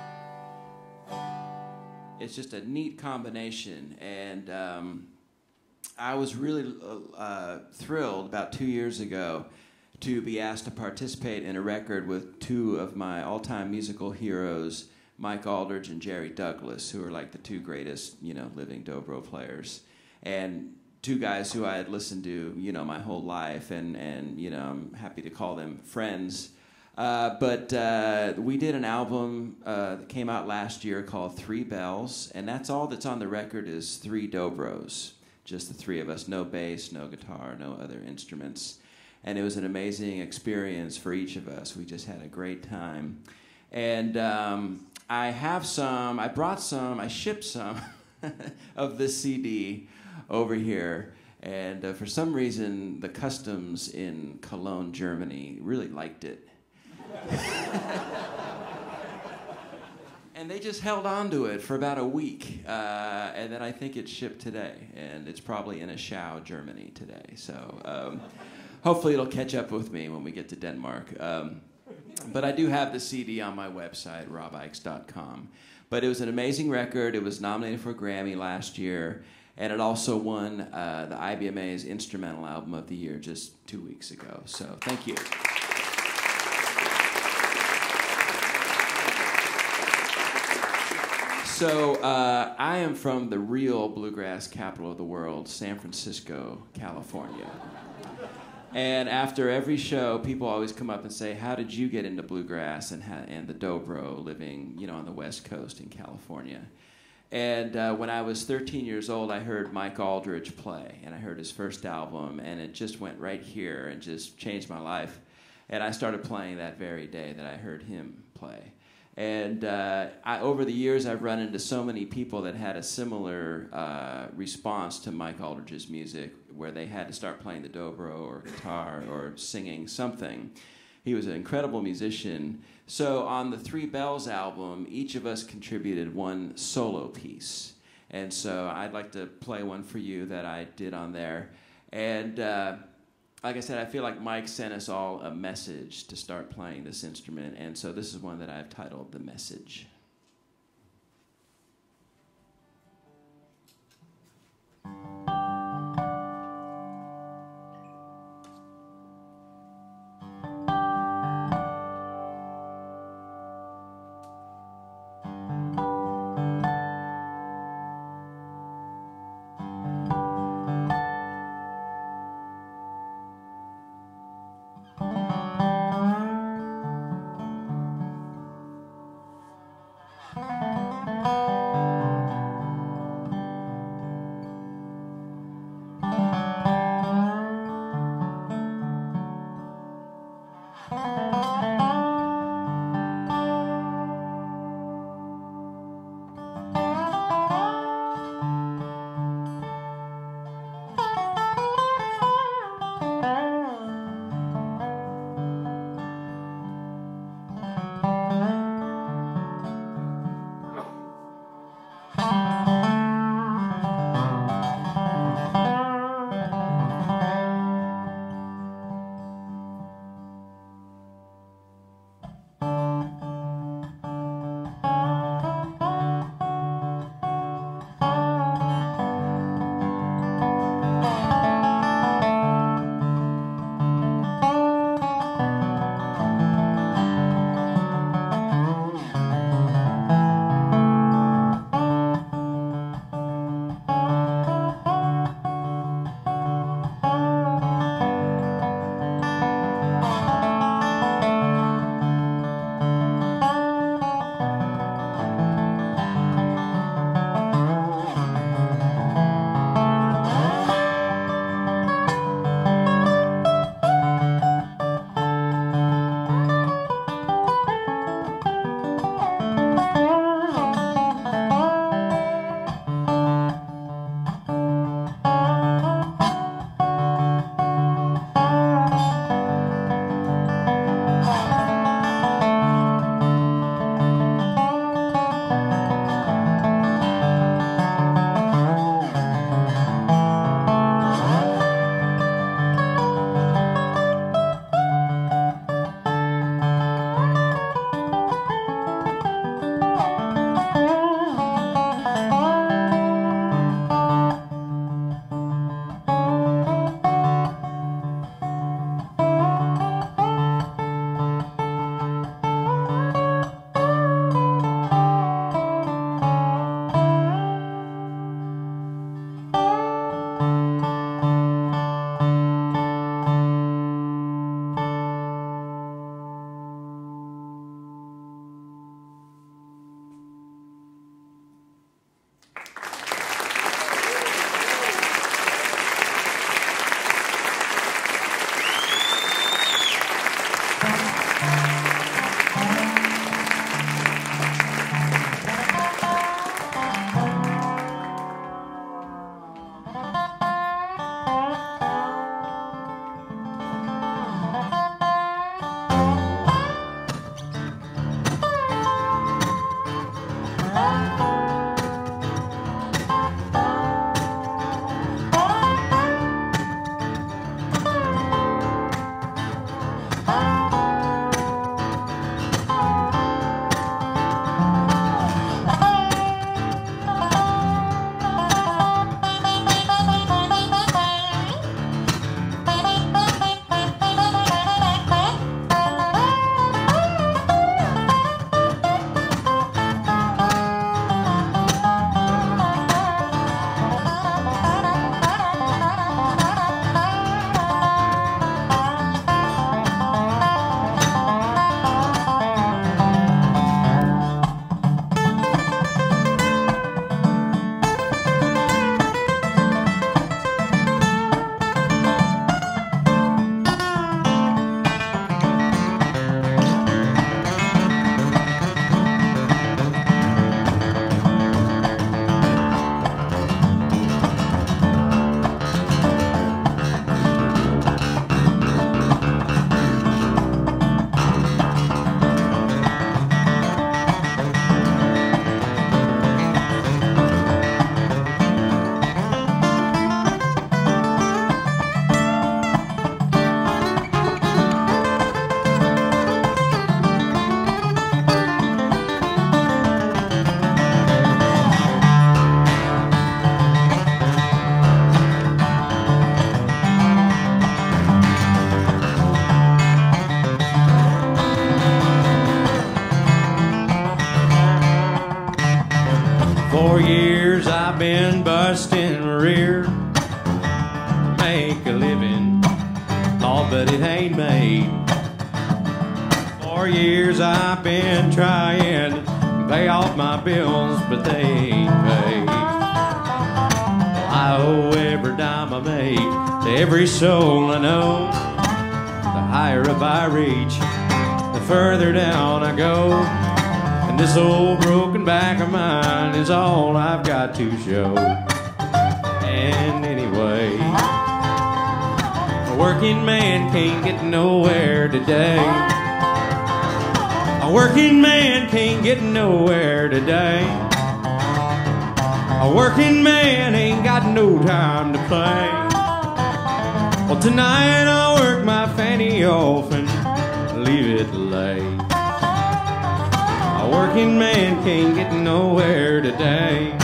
it's just a neat combination. And I was really thrilled about 2 years ago to be asked to participate in a record with two of my all-time musical heroes, Mike Aldridge and Jerry Douglas, who are like the two greatest, living dobro players. And two guys who I had listened to, my whole life, and I'm happy to call them friends. But we did an album that came out last year called 3 Bells, and that's all that's on the record is 3 dobros. just the three of us, no bass, no guitar, no other instruments. And it was an amazing experience for each of us. We just had a great time. And I shipped some of this CD over here. And for some reason, the customs in Cologne, Germany, really liked it. And they just held on to it for about a week. And then I think it shipped today. And it's probably in Aschau, Germany today. So hopefully it'll catch up with me when we get to Denmark. But I do have the CD on my website, robickes.com. But it was an amazing record. It was nominated for a Grammy last year. And it also won the IBMA's Instrumental Album of the Year just 2 weeks ago. So thank you. So I am from the real bluegrass capital of the world, San Francisco, California. And after every show, people always come up and say, how did you get into bluegrass and the dobro living, on the West Coast in California? And when I was 13 years old, I heard Mike Aldridge play, and I heard his first album, and it just went right here and just changed my life. And I started playing that very day that I heard him play. And over the years, I've run into so many people that had a similar response to Mike Aldridge's music, where they had to start playing the dobro or guitar or singing something. He was an incredible musician. So on the Three Bells album, each of us contributed one solo piece. And so I'd like to play one for you that I did on there. And like I said, I feel like Mike sent us all a message to start playing this instrument. And so this is one that I've titled The Message. I've been busting my rear to make a living, Lord, but it ain't made. For years I've been trying to pay off my bills, but they ain't paid. I owe every dime I make to every soul I know. The higher up I reach, the further down I go. And this old broken back of mine is all I've got to show. And anyway, a working man can't get nowhere today. A working man can't get nowhere today. A working man ain't got no time to play. Well, tonight I'll work my fanny off and leave it lay. A working man can't get nowhere today.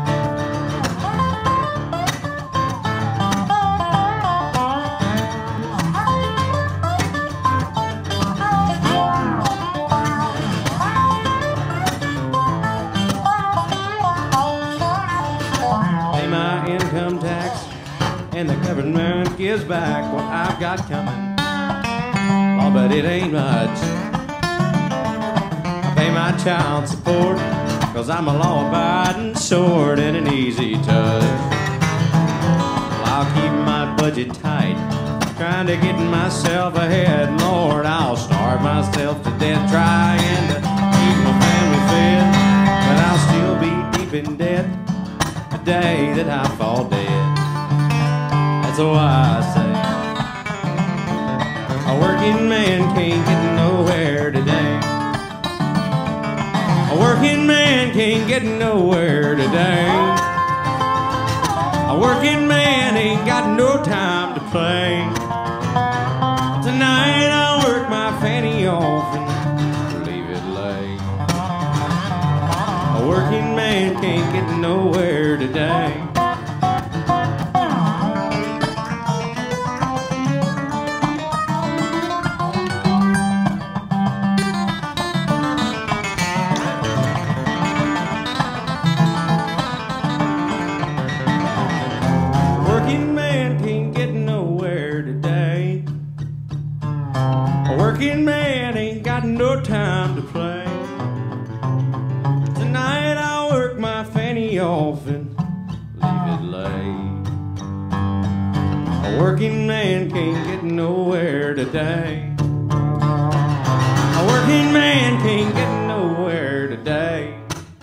And the government gives back what I've got coming. Oh, but it ain't much. I pay my child support, cause I'm a law-abiding sort and an easy touch. Well, I'll keep my budget tight, trying to get myself ahead. Lord, I'll starve myself to death trying to keep my family fed. But I'll still be deep in debt the day that I fall dead. That's why I say a working man can't get nowhere today. A working man can't get nowhere today. A working man ain't got no time to play. Tonight I'll work my fanny off and leave it lay. A working man can't get nowhere today. Working man ain't got no time to play. Tonight I'll work my fanny off and leave it lay. A working man can't get nowhere today. A working man can't get nowhere today.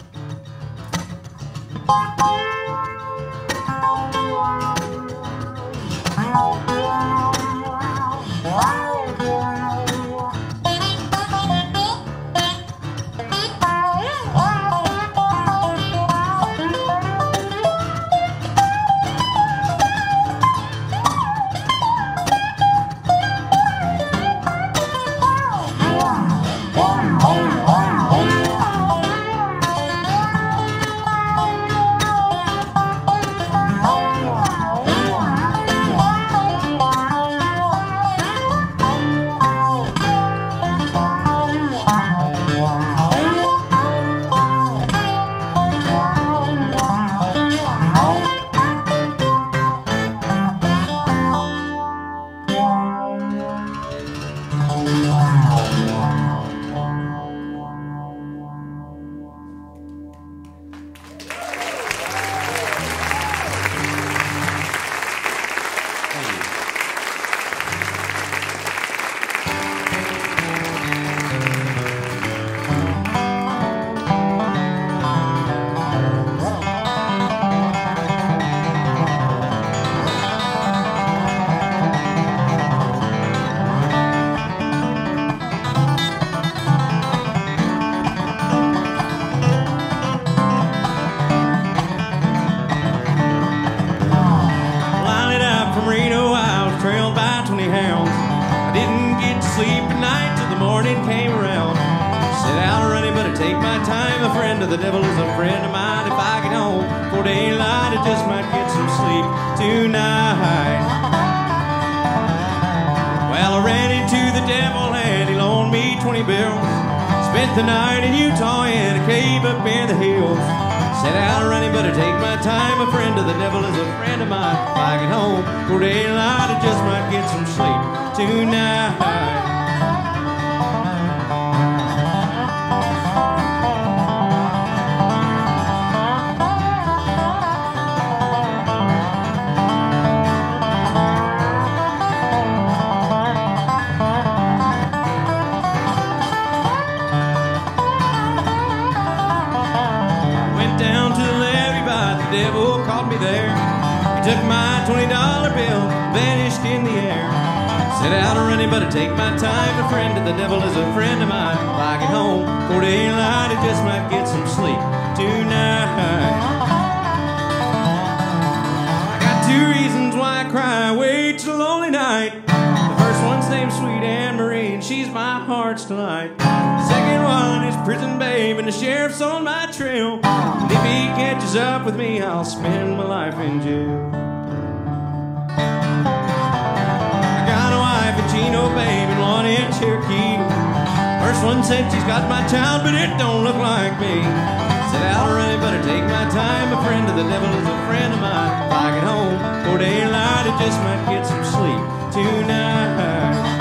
The devil is a friend of mine. If I get home for daylight, I just might get some sleep tonight. Well, I ran into the devil and he loaned me 20 bills. Spent the night in Utah in a cave up in the hills. Said out running, better take my time. A friend of the devil is a friend of mine. If I get home for daylight, I just might get some sleep tonight. There. He took my $20 bill, vanished in the air. Said out running, but I take my time. A friend of the devil is a friend of mine. If I get home for daylight, I just might get some sleep tonight. I got two reasons why I cry. Wait till a lonely night. The first one's named Sweet Anne Marie, and she's my heart's delight. The second one is Prison Babe, and the sheriff's on my trail. And if he catches up with me, I'll spend my life in jail. I got a wife in Chino, babe, and one in Cherokee. First one said she's got my child, but it don't look like me. Said I'll really better take my time. A friend of the devil is a friend of mine. If I get home for daylight, I just might get some sleep tonight.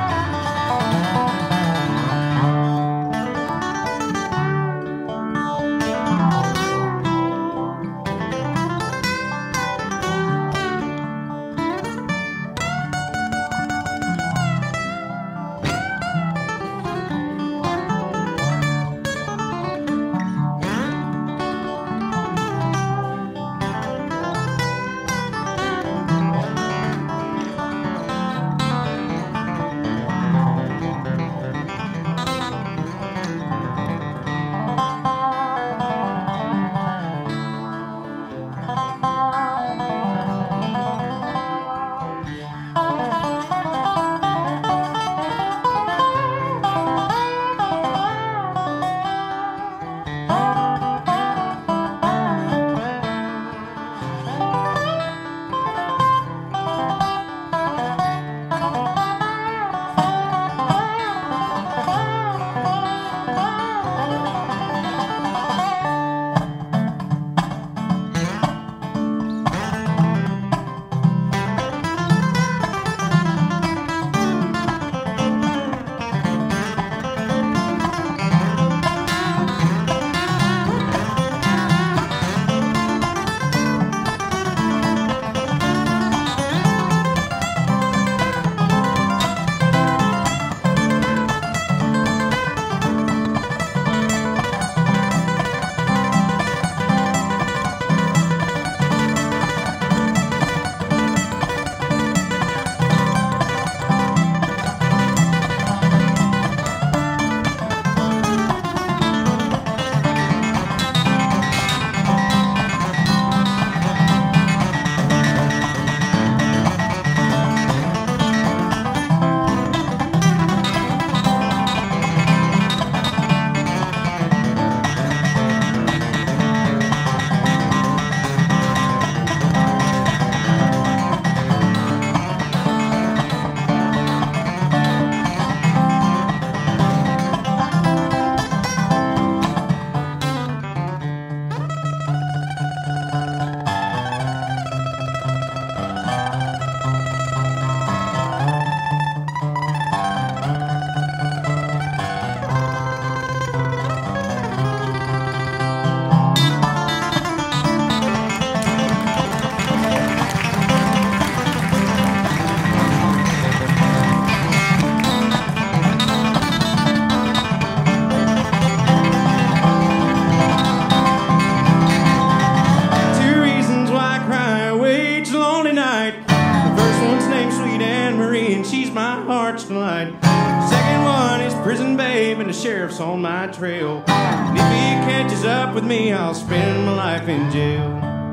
Sheriff's on my trail, and if he catches up with me, I'll spend my life in jail.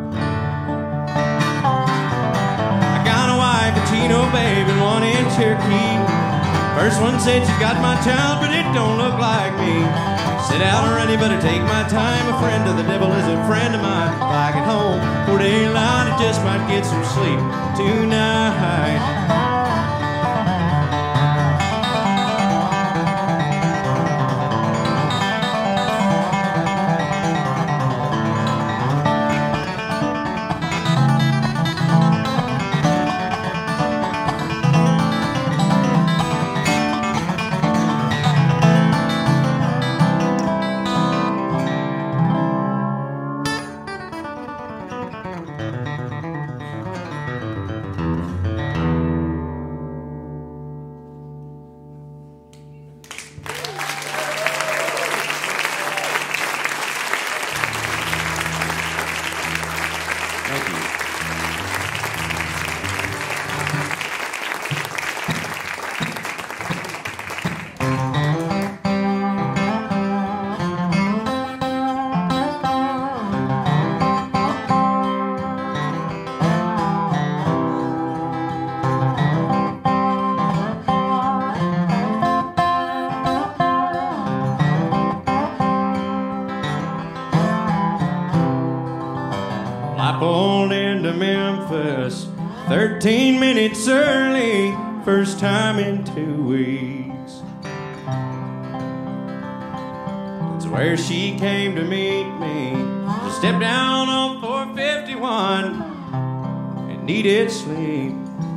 I got a wife, a Chino babe, and one in Cherokee. First one said she's got my child, but it don't look like me. Said out already, better take my time. A friend of the devil is a friend of mine. If I get home for daylight, I just might get some sleep tonight. 13 minutes early, first time in 2 weeks. That's where she came to meet me. She stepped down on 451 and needed sleep.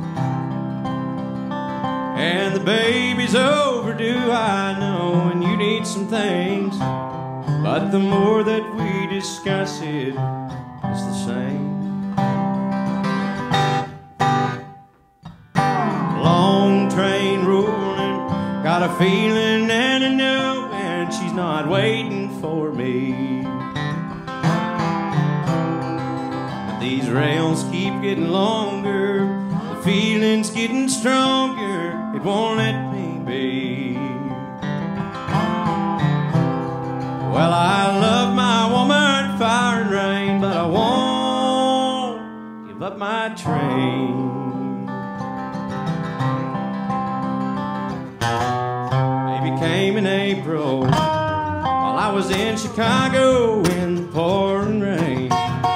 And the baby's overdue, I know, and you need some things. But the more that we discuss it, it's the same. Long train rolling, got a feeling and a knowing she's not waiting for me. But these rails keep getting longer, the feeling's getting stronger, it won't let me be. Well, I love my woman, fire and rain, but I won't give up my train. Baby came in April while I was in Chicago in the pouring rain.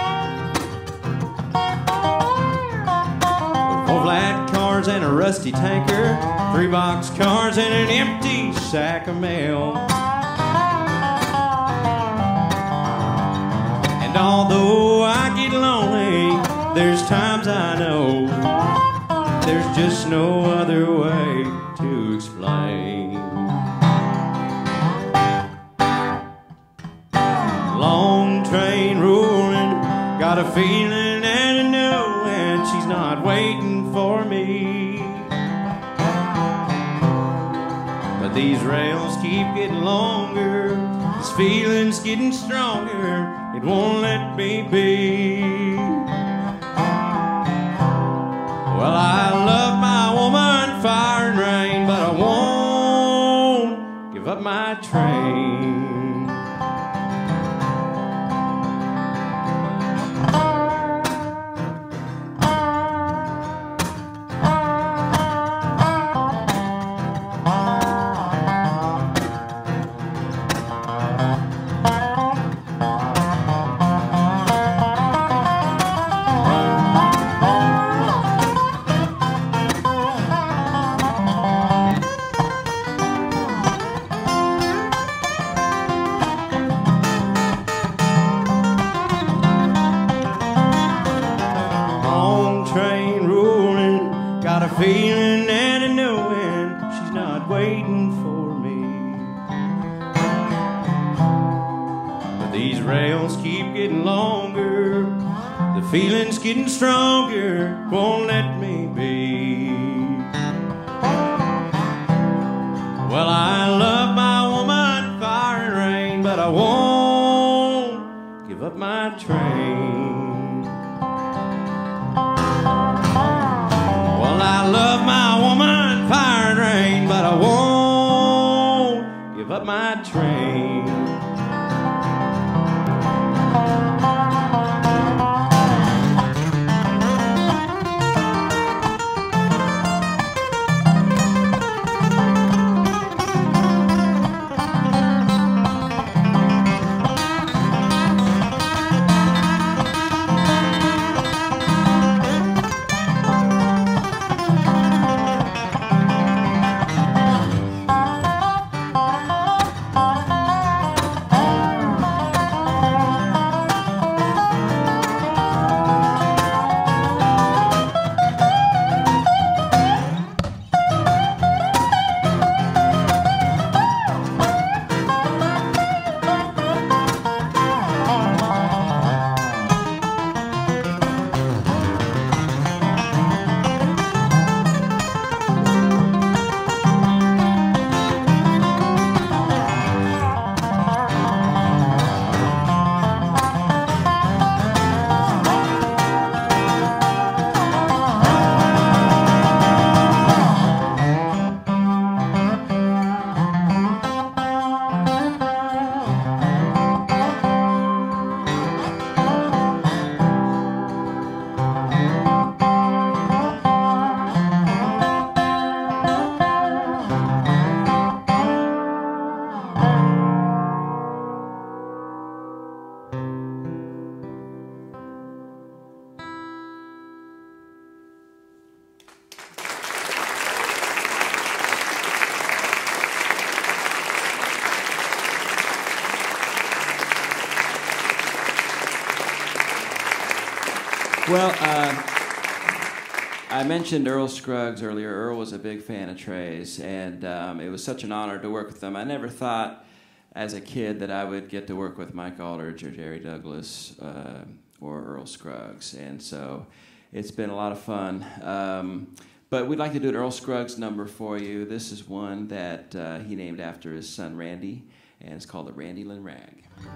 4 flat cars and a rusty tanker, 3 box cars and an empty sack of mail. And although I get lonely, there's times I know there's just no other way to explain. Long train rolling, got a feeling and a knowing she's not waiting for me. But these rails keep getting longer, this feeling's getting stronger, it won't let me be. Well, I love my woman, fire and rain, but I won't give up my train. Feeling and a knowing she's not waiting for me. But these rails keep getting longer, the feeling's getting stronger, won't let me be. Well, I love my woman, fire and rain, but I won't give up my train. I love my woman, fire and rain, but I won't give up my train. Well, I mentioned Earl Scruggs earlier. Earl was a big fan of Trey's, and it was such an honor to work with them. I never thought as a kid that I would get to work with Mike Aldridge or Jerry Douglas or Earl Scruggs, and so it's been a lot of fun. But we'd like to do an Earl Scruggs number for you. This is one that he named after his son Randy, and it's called the Randy Lynn Rag.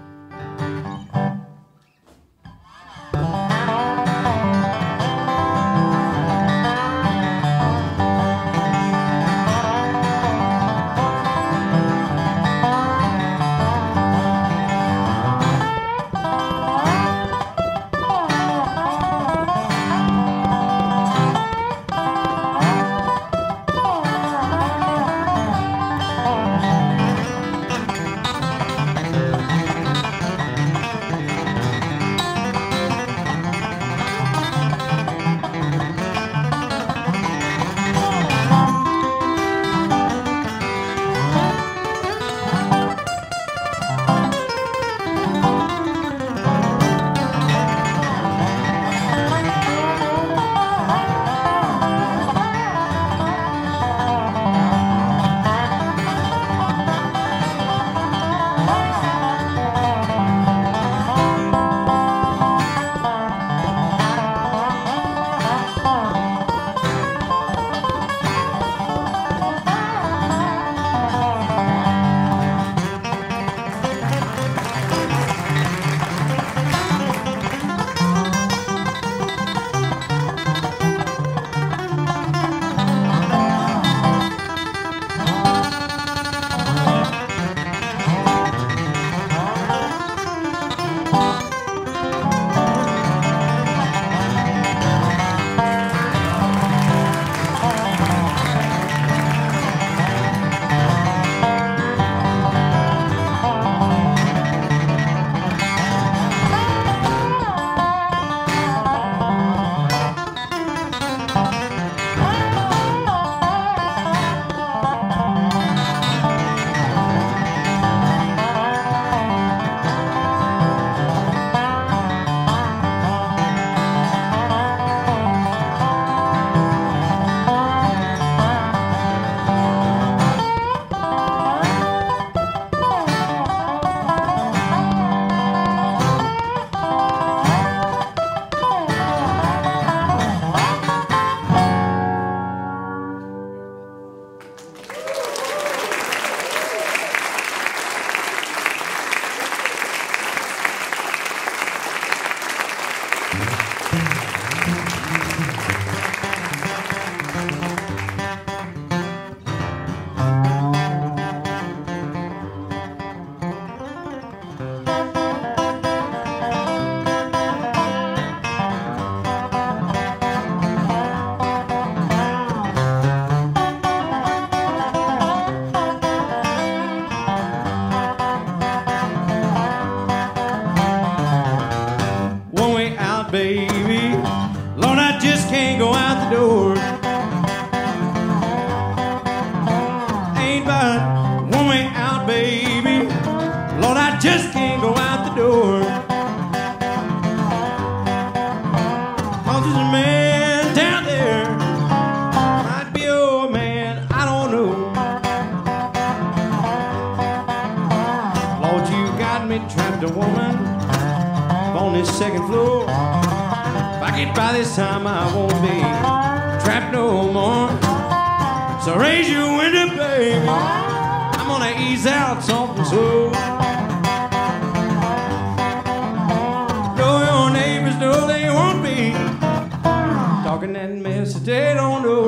baby. Lord, I just can't go out the door. Ain't but one way out, baby. Lord, I just can't go out the door. 'Cause there's a man down there, might be your man, I don't know. Lord, you got me trapped, a woman, on this second floor. If I get by this time, I won't be trapped no more. So raise your window, baby. I'm gonna ease out something slow. Know your neighbors know they won't be talking that mess that they don't know.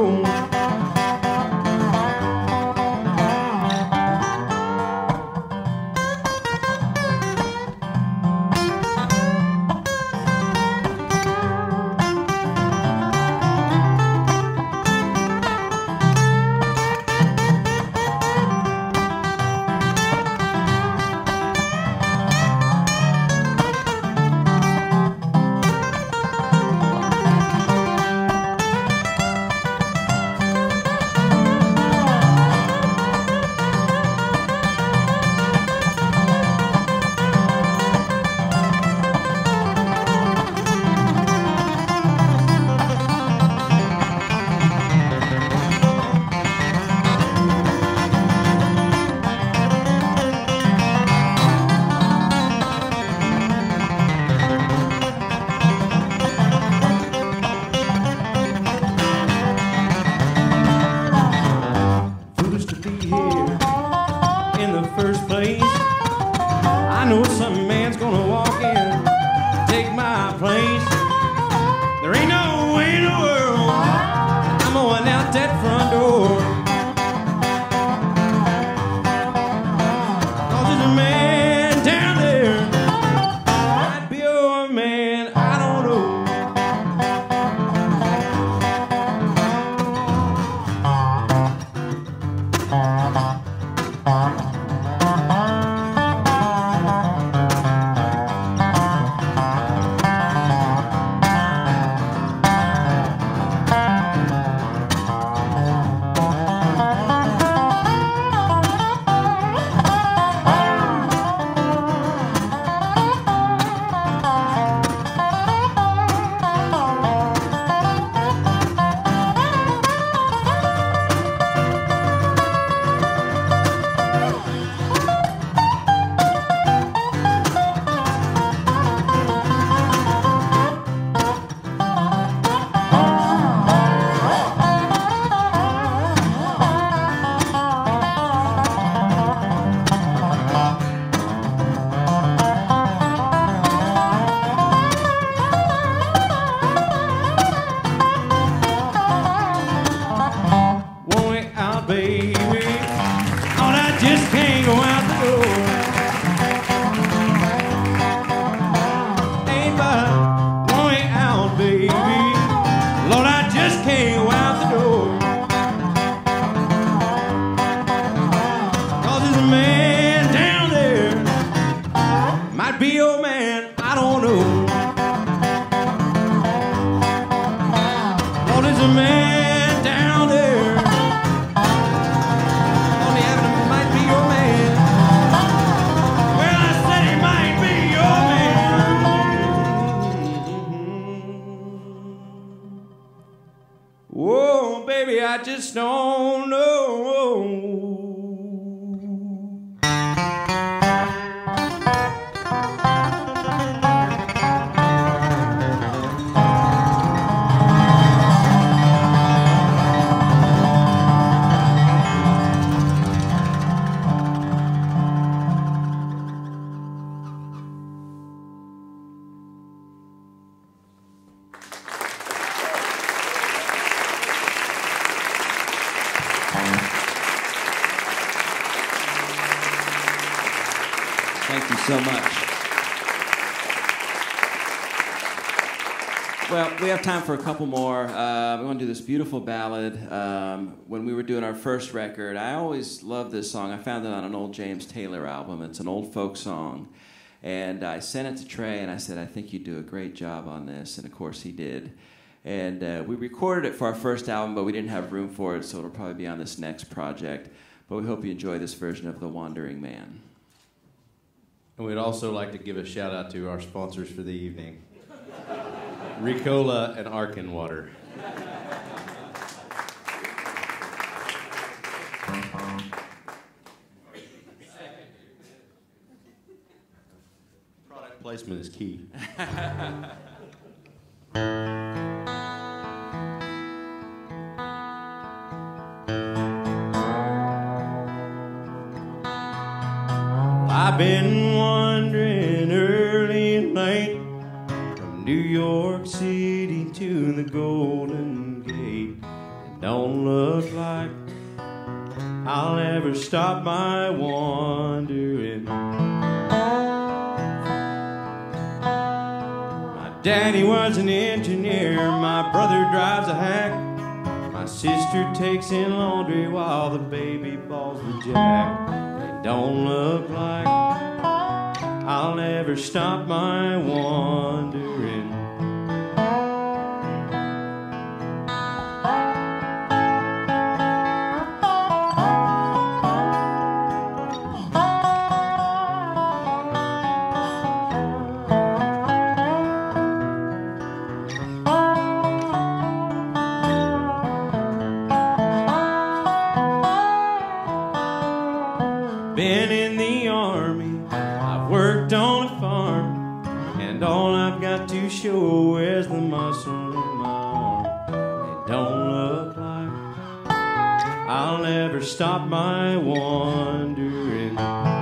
Whoa, baby, I just don't know. Thank you so much. Well, we have time for a couple more. We want to do this beautiful ballad. When we were doing our first record, I always loved this song. I found it on an old James Taylor album. It's an old folk song. And I sent it to Trey, and I said, I think you do a great job on this. And, of course, he did. And we recorded it for our first album, but we didn't have room for it, so it'll probably be on this next project. But we hope you enjoy this version of The Wandering Man. And we'd also like to give a shout out to our sponsors for the evening, Ricola and Arkin Water. Product placement is key. I've been wandering early and late from New York City to the Golden Gate. It don't look like I'll ever stop my wandering. My daddy was an engineer, my brother drives a hack, my sister takes in laundry while the baby balls the jack. Don't look like I'll ever stop my wandering. Been in the army, I've worked on a farm, and all I've got to show is the muscle in my arm. It don't look like I'll ever stop my wandering.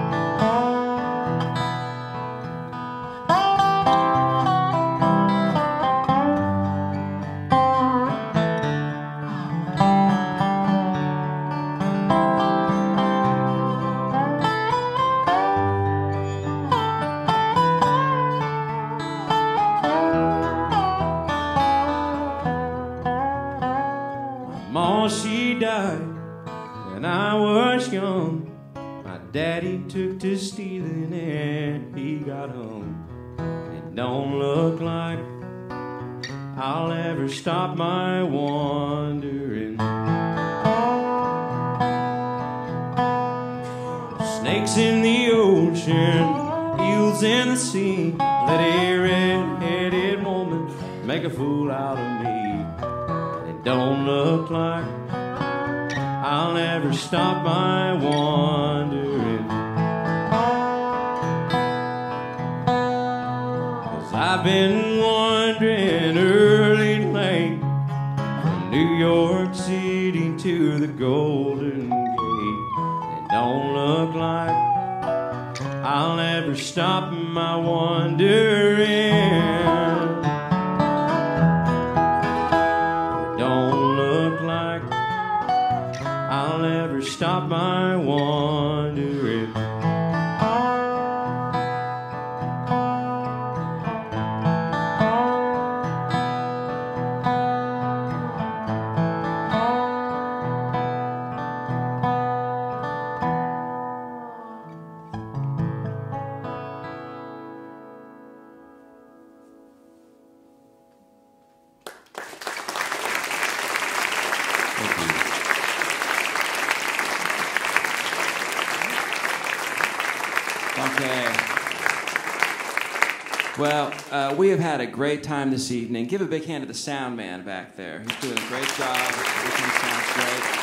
Ma, she died when I was young. My daddy took to stealing and he got hung. It don't look like I'll ever stop my wandering. Snakes in the ocean, eels in the sea. Let a red-headed woman make a fool out of me. Don't look like I'll ever stop my wandering. 'Cause I've been wandering early and late from New York City to the Golden Gate. It don't look like I'll ever stop my wandering. I'll never stop my wandering. Well, we have had a great time this evening. Give a big hand to the sound man back there. He's doing a great job. Everything sounds great.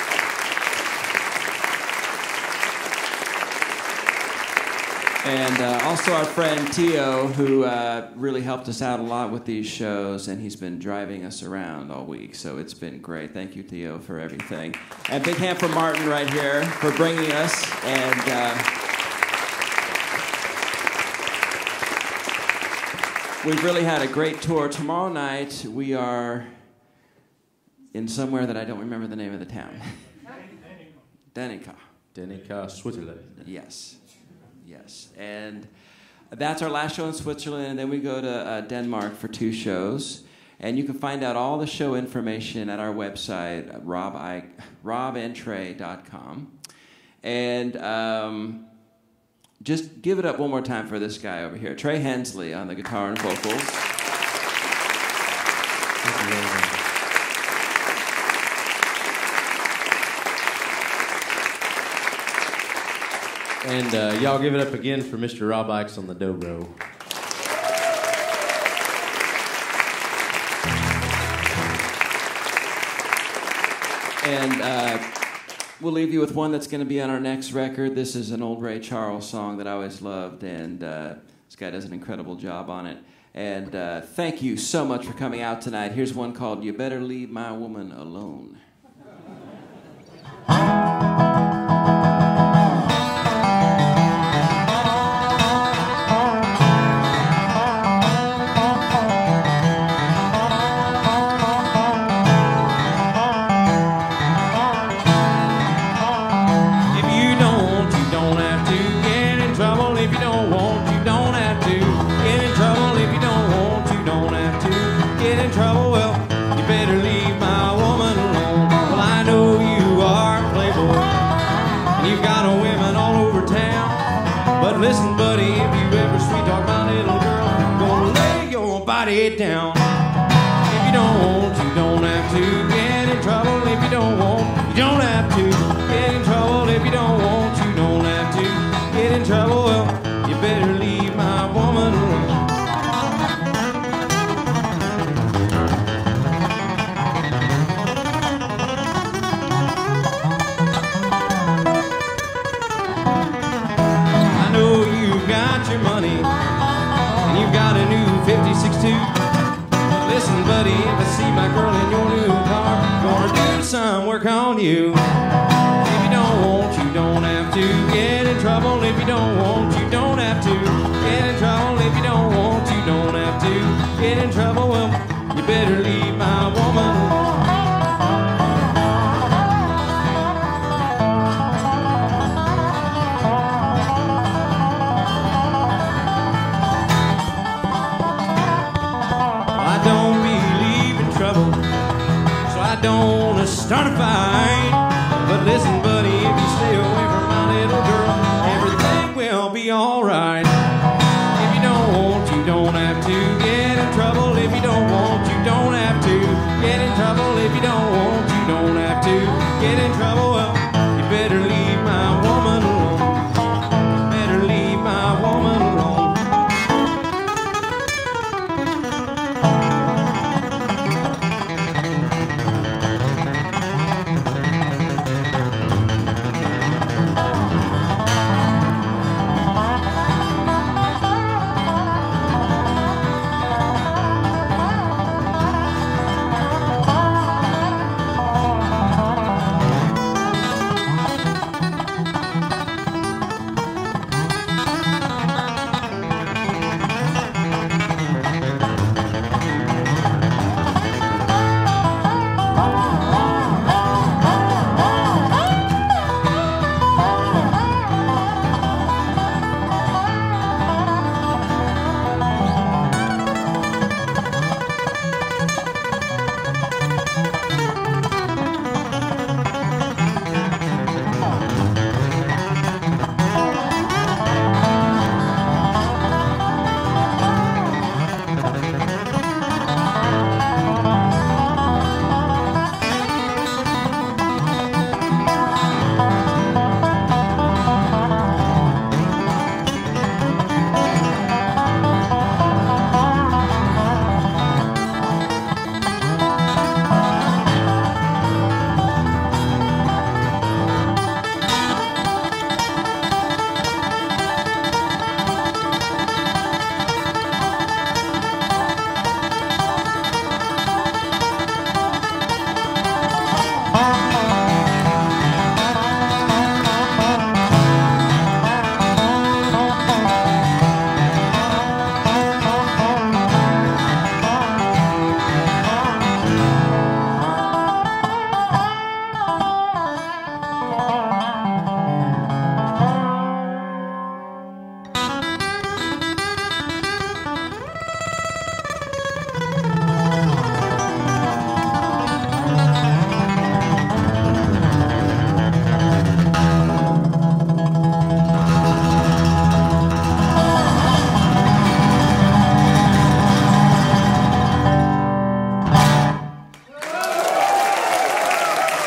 And also our friend Tio, who really helped us out a lot with these shows, and he's been driving us around all week, so it's been great. Thank you, Tio, for everything. And big hand for Martin right here for bringing us. And we've really had a great tour. Tomorrow night, we are in somewhere that I don't remember the name of the town. Denica, Switzerland. Yes. Yes, and that's our last show in Switzerland, and then we go to Denmark for 2 shows. And you can find out all the show information at our website, robandtrey.com. And just give it up one more time for this guy over here, Trey Hensley on the guitar and vocals. And y'all give it up again for Mr. Rob Ickes on the dobro. And we'll leave you with one that's going to be on our next record. This is an old Ray Charles song that I always loved, and this guy does an incredible job on it. And thank you so much for coming out tonight. Here's one called You Better Leave My Woman Alone. Listen, buddy, if you ever sweet talk my little girl, I'm gonna lay your body down. If you don't want, you don't have to get in trouble. If you don't want, you don't have to get in trouble. If you don't want, you don't have to get in trouble. Well, you better leave my woman alone. Your money, and you've got a new 56 too. Listen, buddy, if I see my girl in your new car, gonna do some work on you. If you don't want, you don't have to get in trouble. If you don't want, you don't have to get in trouble. If you don't want, you don't have to get in trouble. Well, you better leave my woman alone. Don't wanna start a fight, but listen, buddy, if you stay away from my little girl, everything will be alright. If you don't want, you don't have to get in trouble. If you don't want, you don't have to get in trouble. If you don't want, you don't have to get in trouble. Well, you better leave my woman alone. Better leave my woman alone.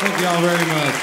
Thank you all very much.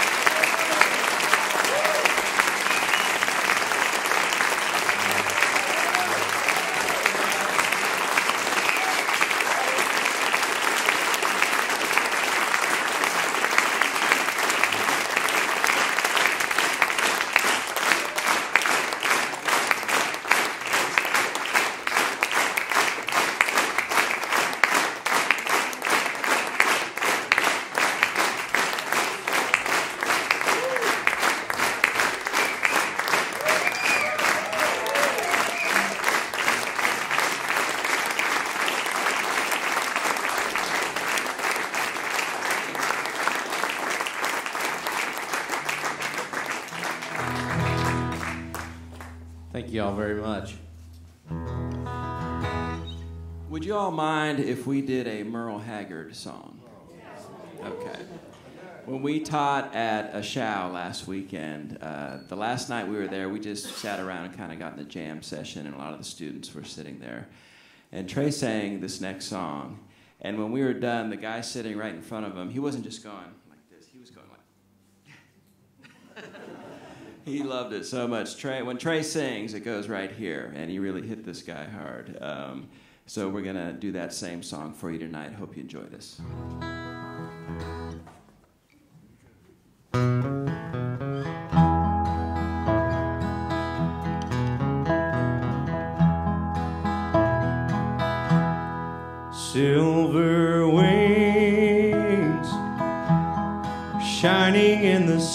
Thank you all very much. Would you all mind if we did a Merle Haggard song? Okay. When we taught at a show last weekend, the last night we were there, we just sat around and kind of got in the jam session, and a lot of the students were sitting there. And Trey sang this next song, and when we were done, the guy sitting right in front of him, he wasn't just going like this, he was going like... He loved it so much. When Trey sings, it goes right here, and he really hit this guy hard. So we're going to do that same song for you tonight. Hope you enjoy this. Silver wings shining in the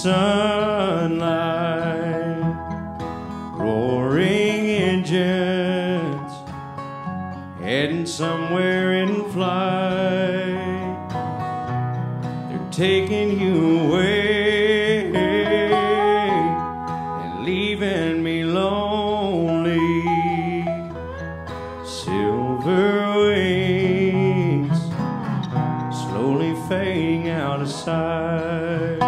sunlight, roaring engines heading somewhere in flight. They're taking you away and leaving me lonely. Silver wings slowly fading out of sight.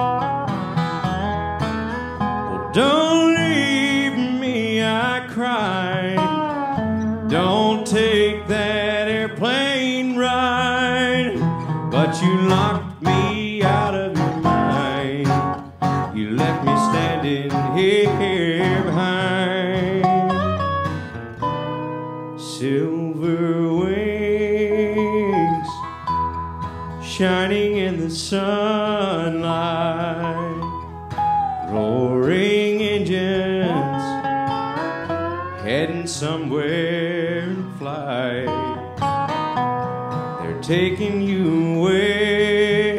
Well, don't leave me, I cried. Don't take that airplane ride. But you locked me out of your mind. You left me standing here behind. Silver wings shining in the sunlight, roaring engines heading somewhere in flight. They're taking you away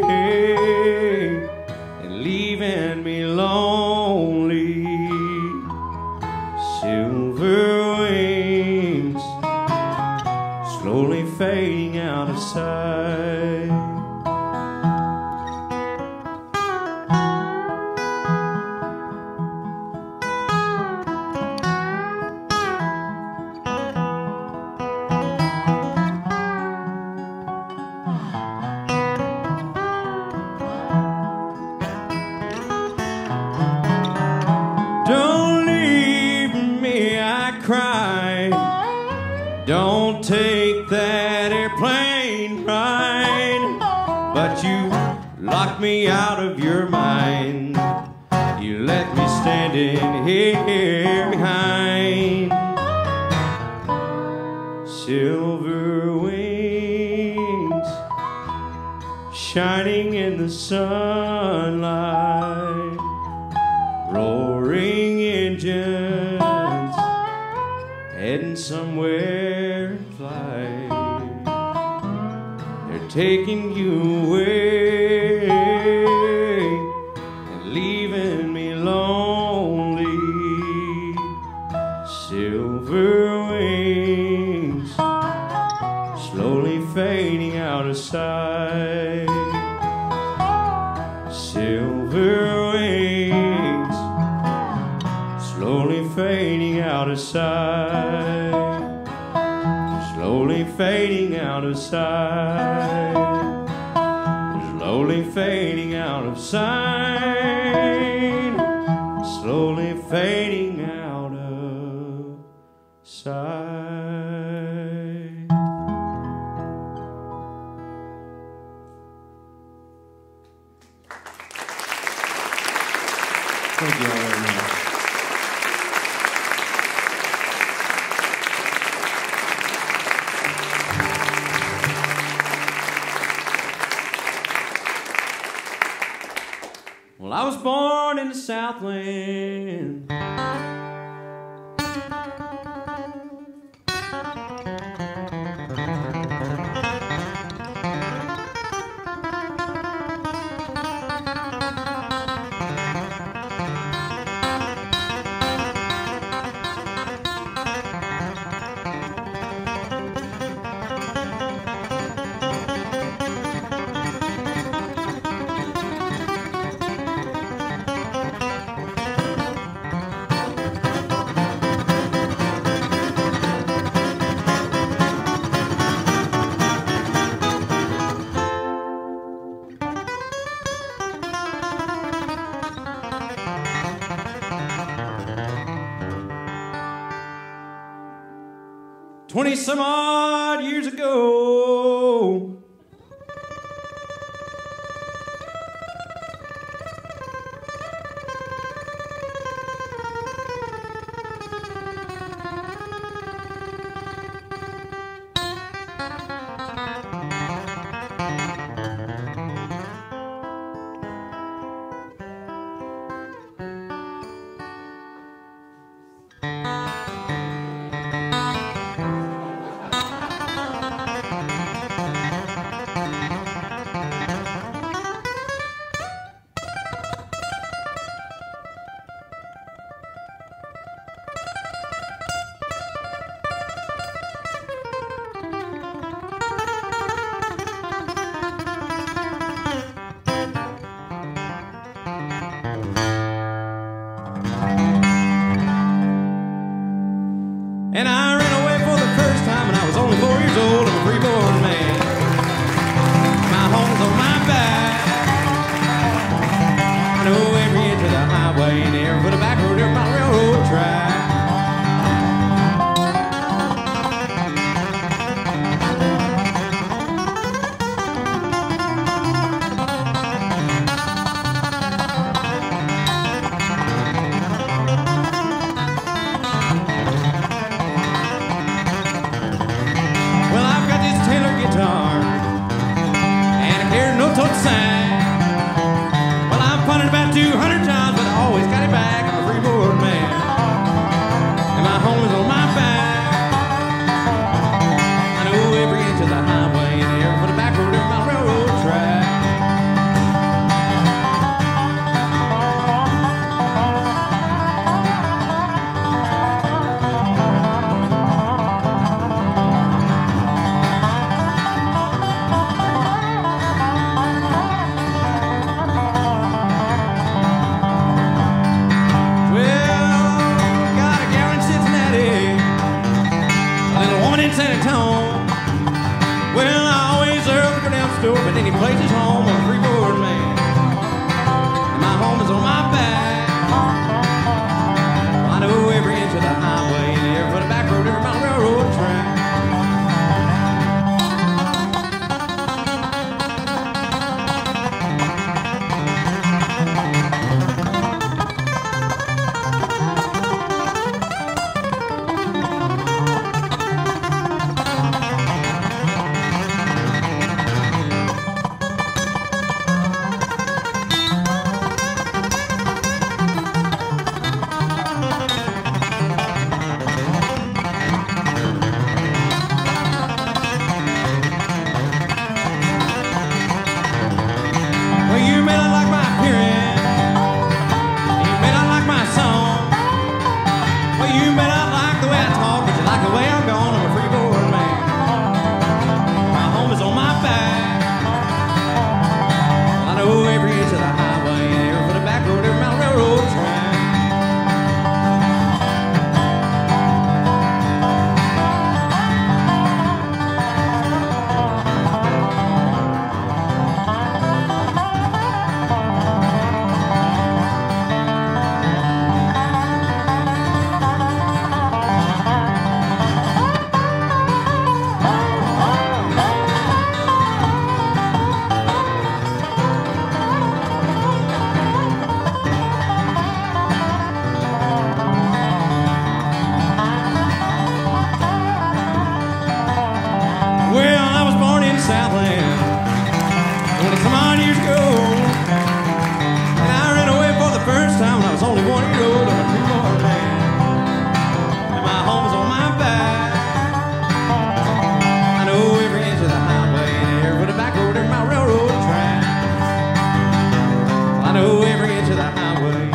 and leaving me lonely. Silver wings slowly fading out of sight. Don't leave me, I cried. Don't take that airplane ride. But you locked me out of your mind. You left me standing here behind. Silver wings shining in the sunlight, roaring engines heading somewhere in flight. They're taking you away and leaving me lonely. Silver wings slowly fading out of sight. Silver wings slowly fading out of sight. Slowly fading out of sight. Slowly fading out of sight. Slowly fading out of sight. Thank you all very much. Well, I was born in the Southland. Some odd years ago, I know every inch of the highway.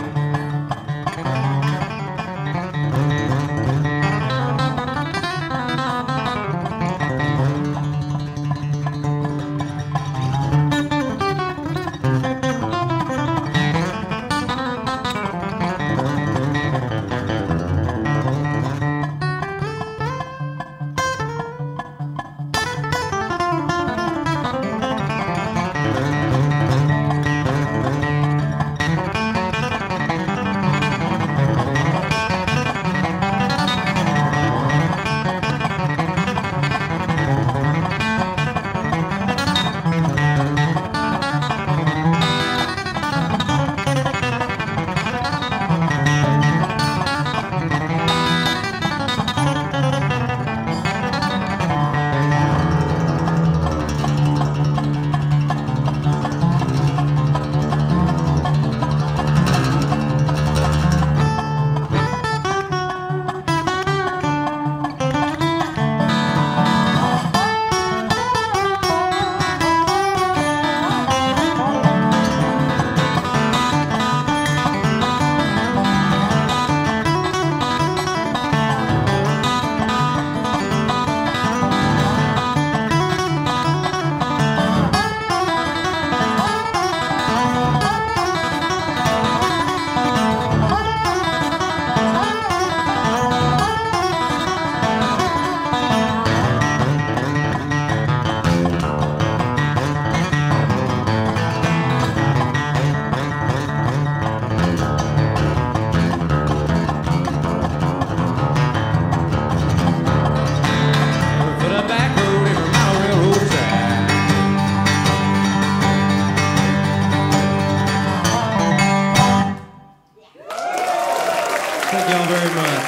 Thank y'all very much.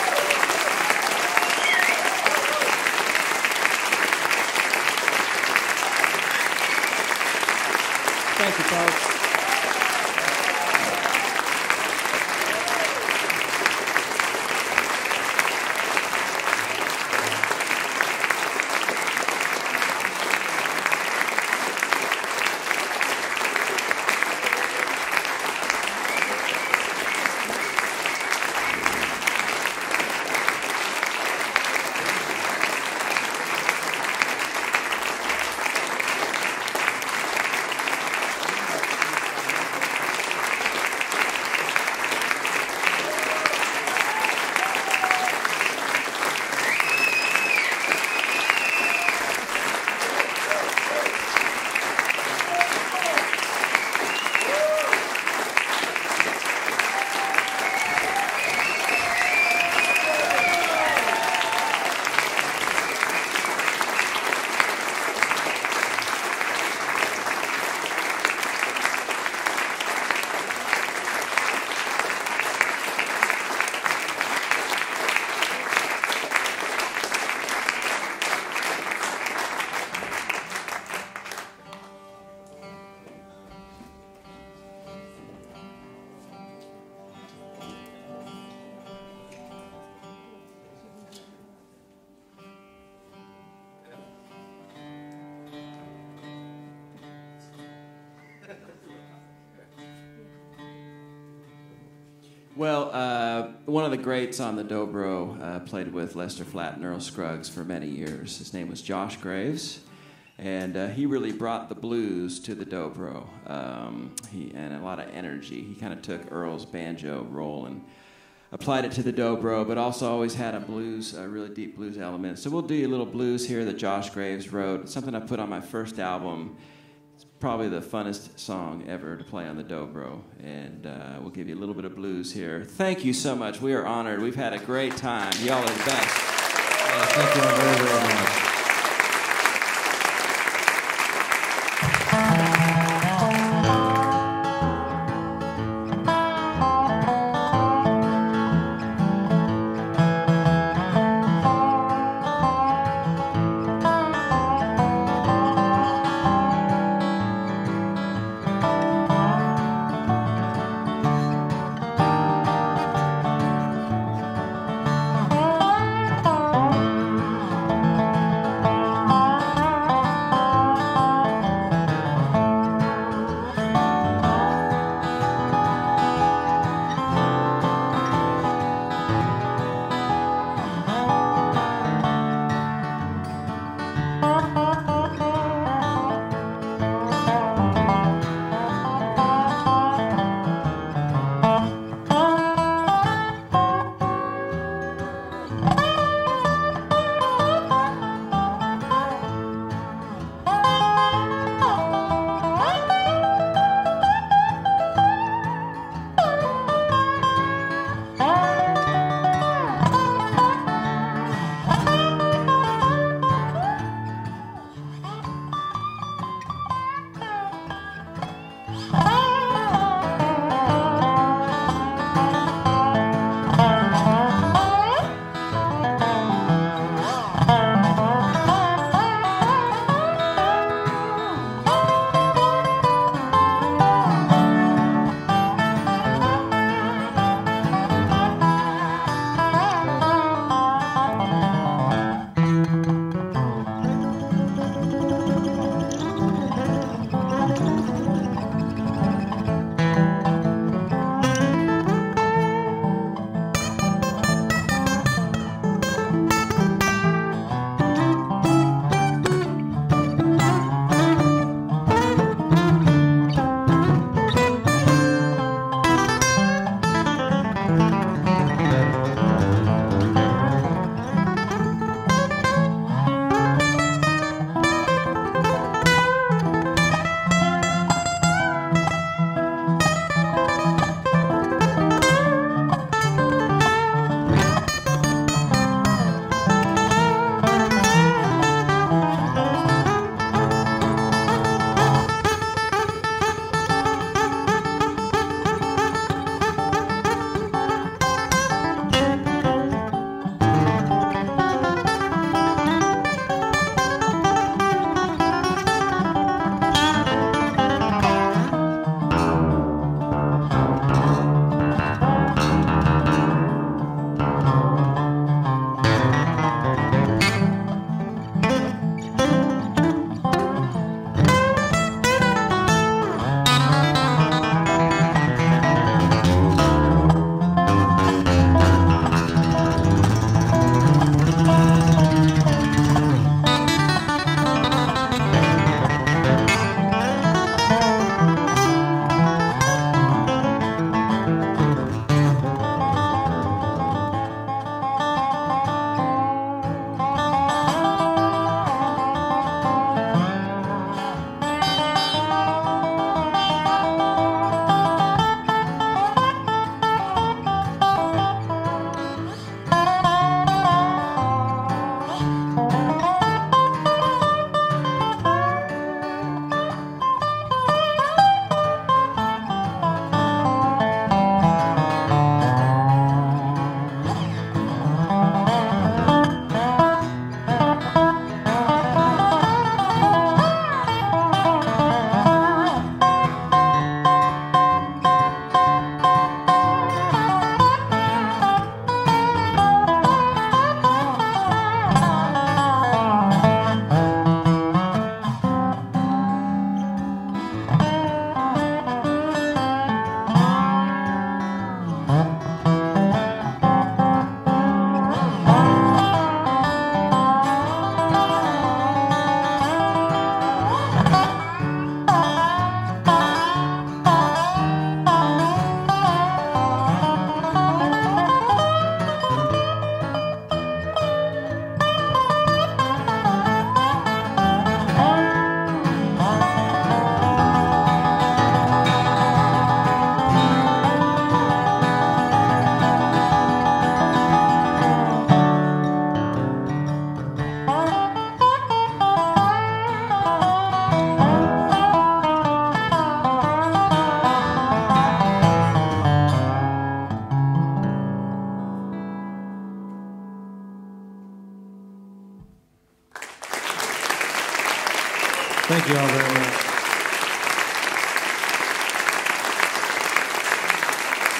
Thank you, folks. Well, one of the greats on the dobro played with Lester Flatt and Earl Scruggs for many years. His name was Josh Graves, and he really brought the blues to the dobro. And a lot of energy. He kind of took Earl's banjo role and applied it to the dobro, but also always had a blues, a really deep blues element. So we'll do a little blues here that Josh Graves wrote. It's something I put on my first album. Probably the funnest song ever to play on the dobro, and we'll give you a little bit of blues here. Thank you so much. We are honored. We've had a great time. Y'all are the best. Thank you all very, very much.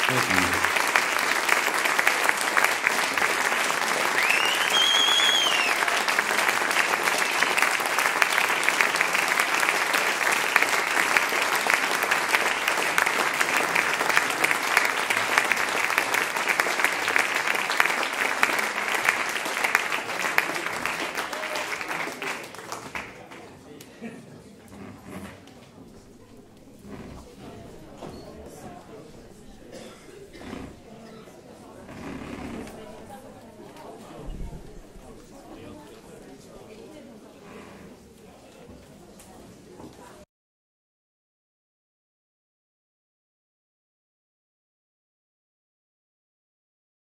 Thank you.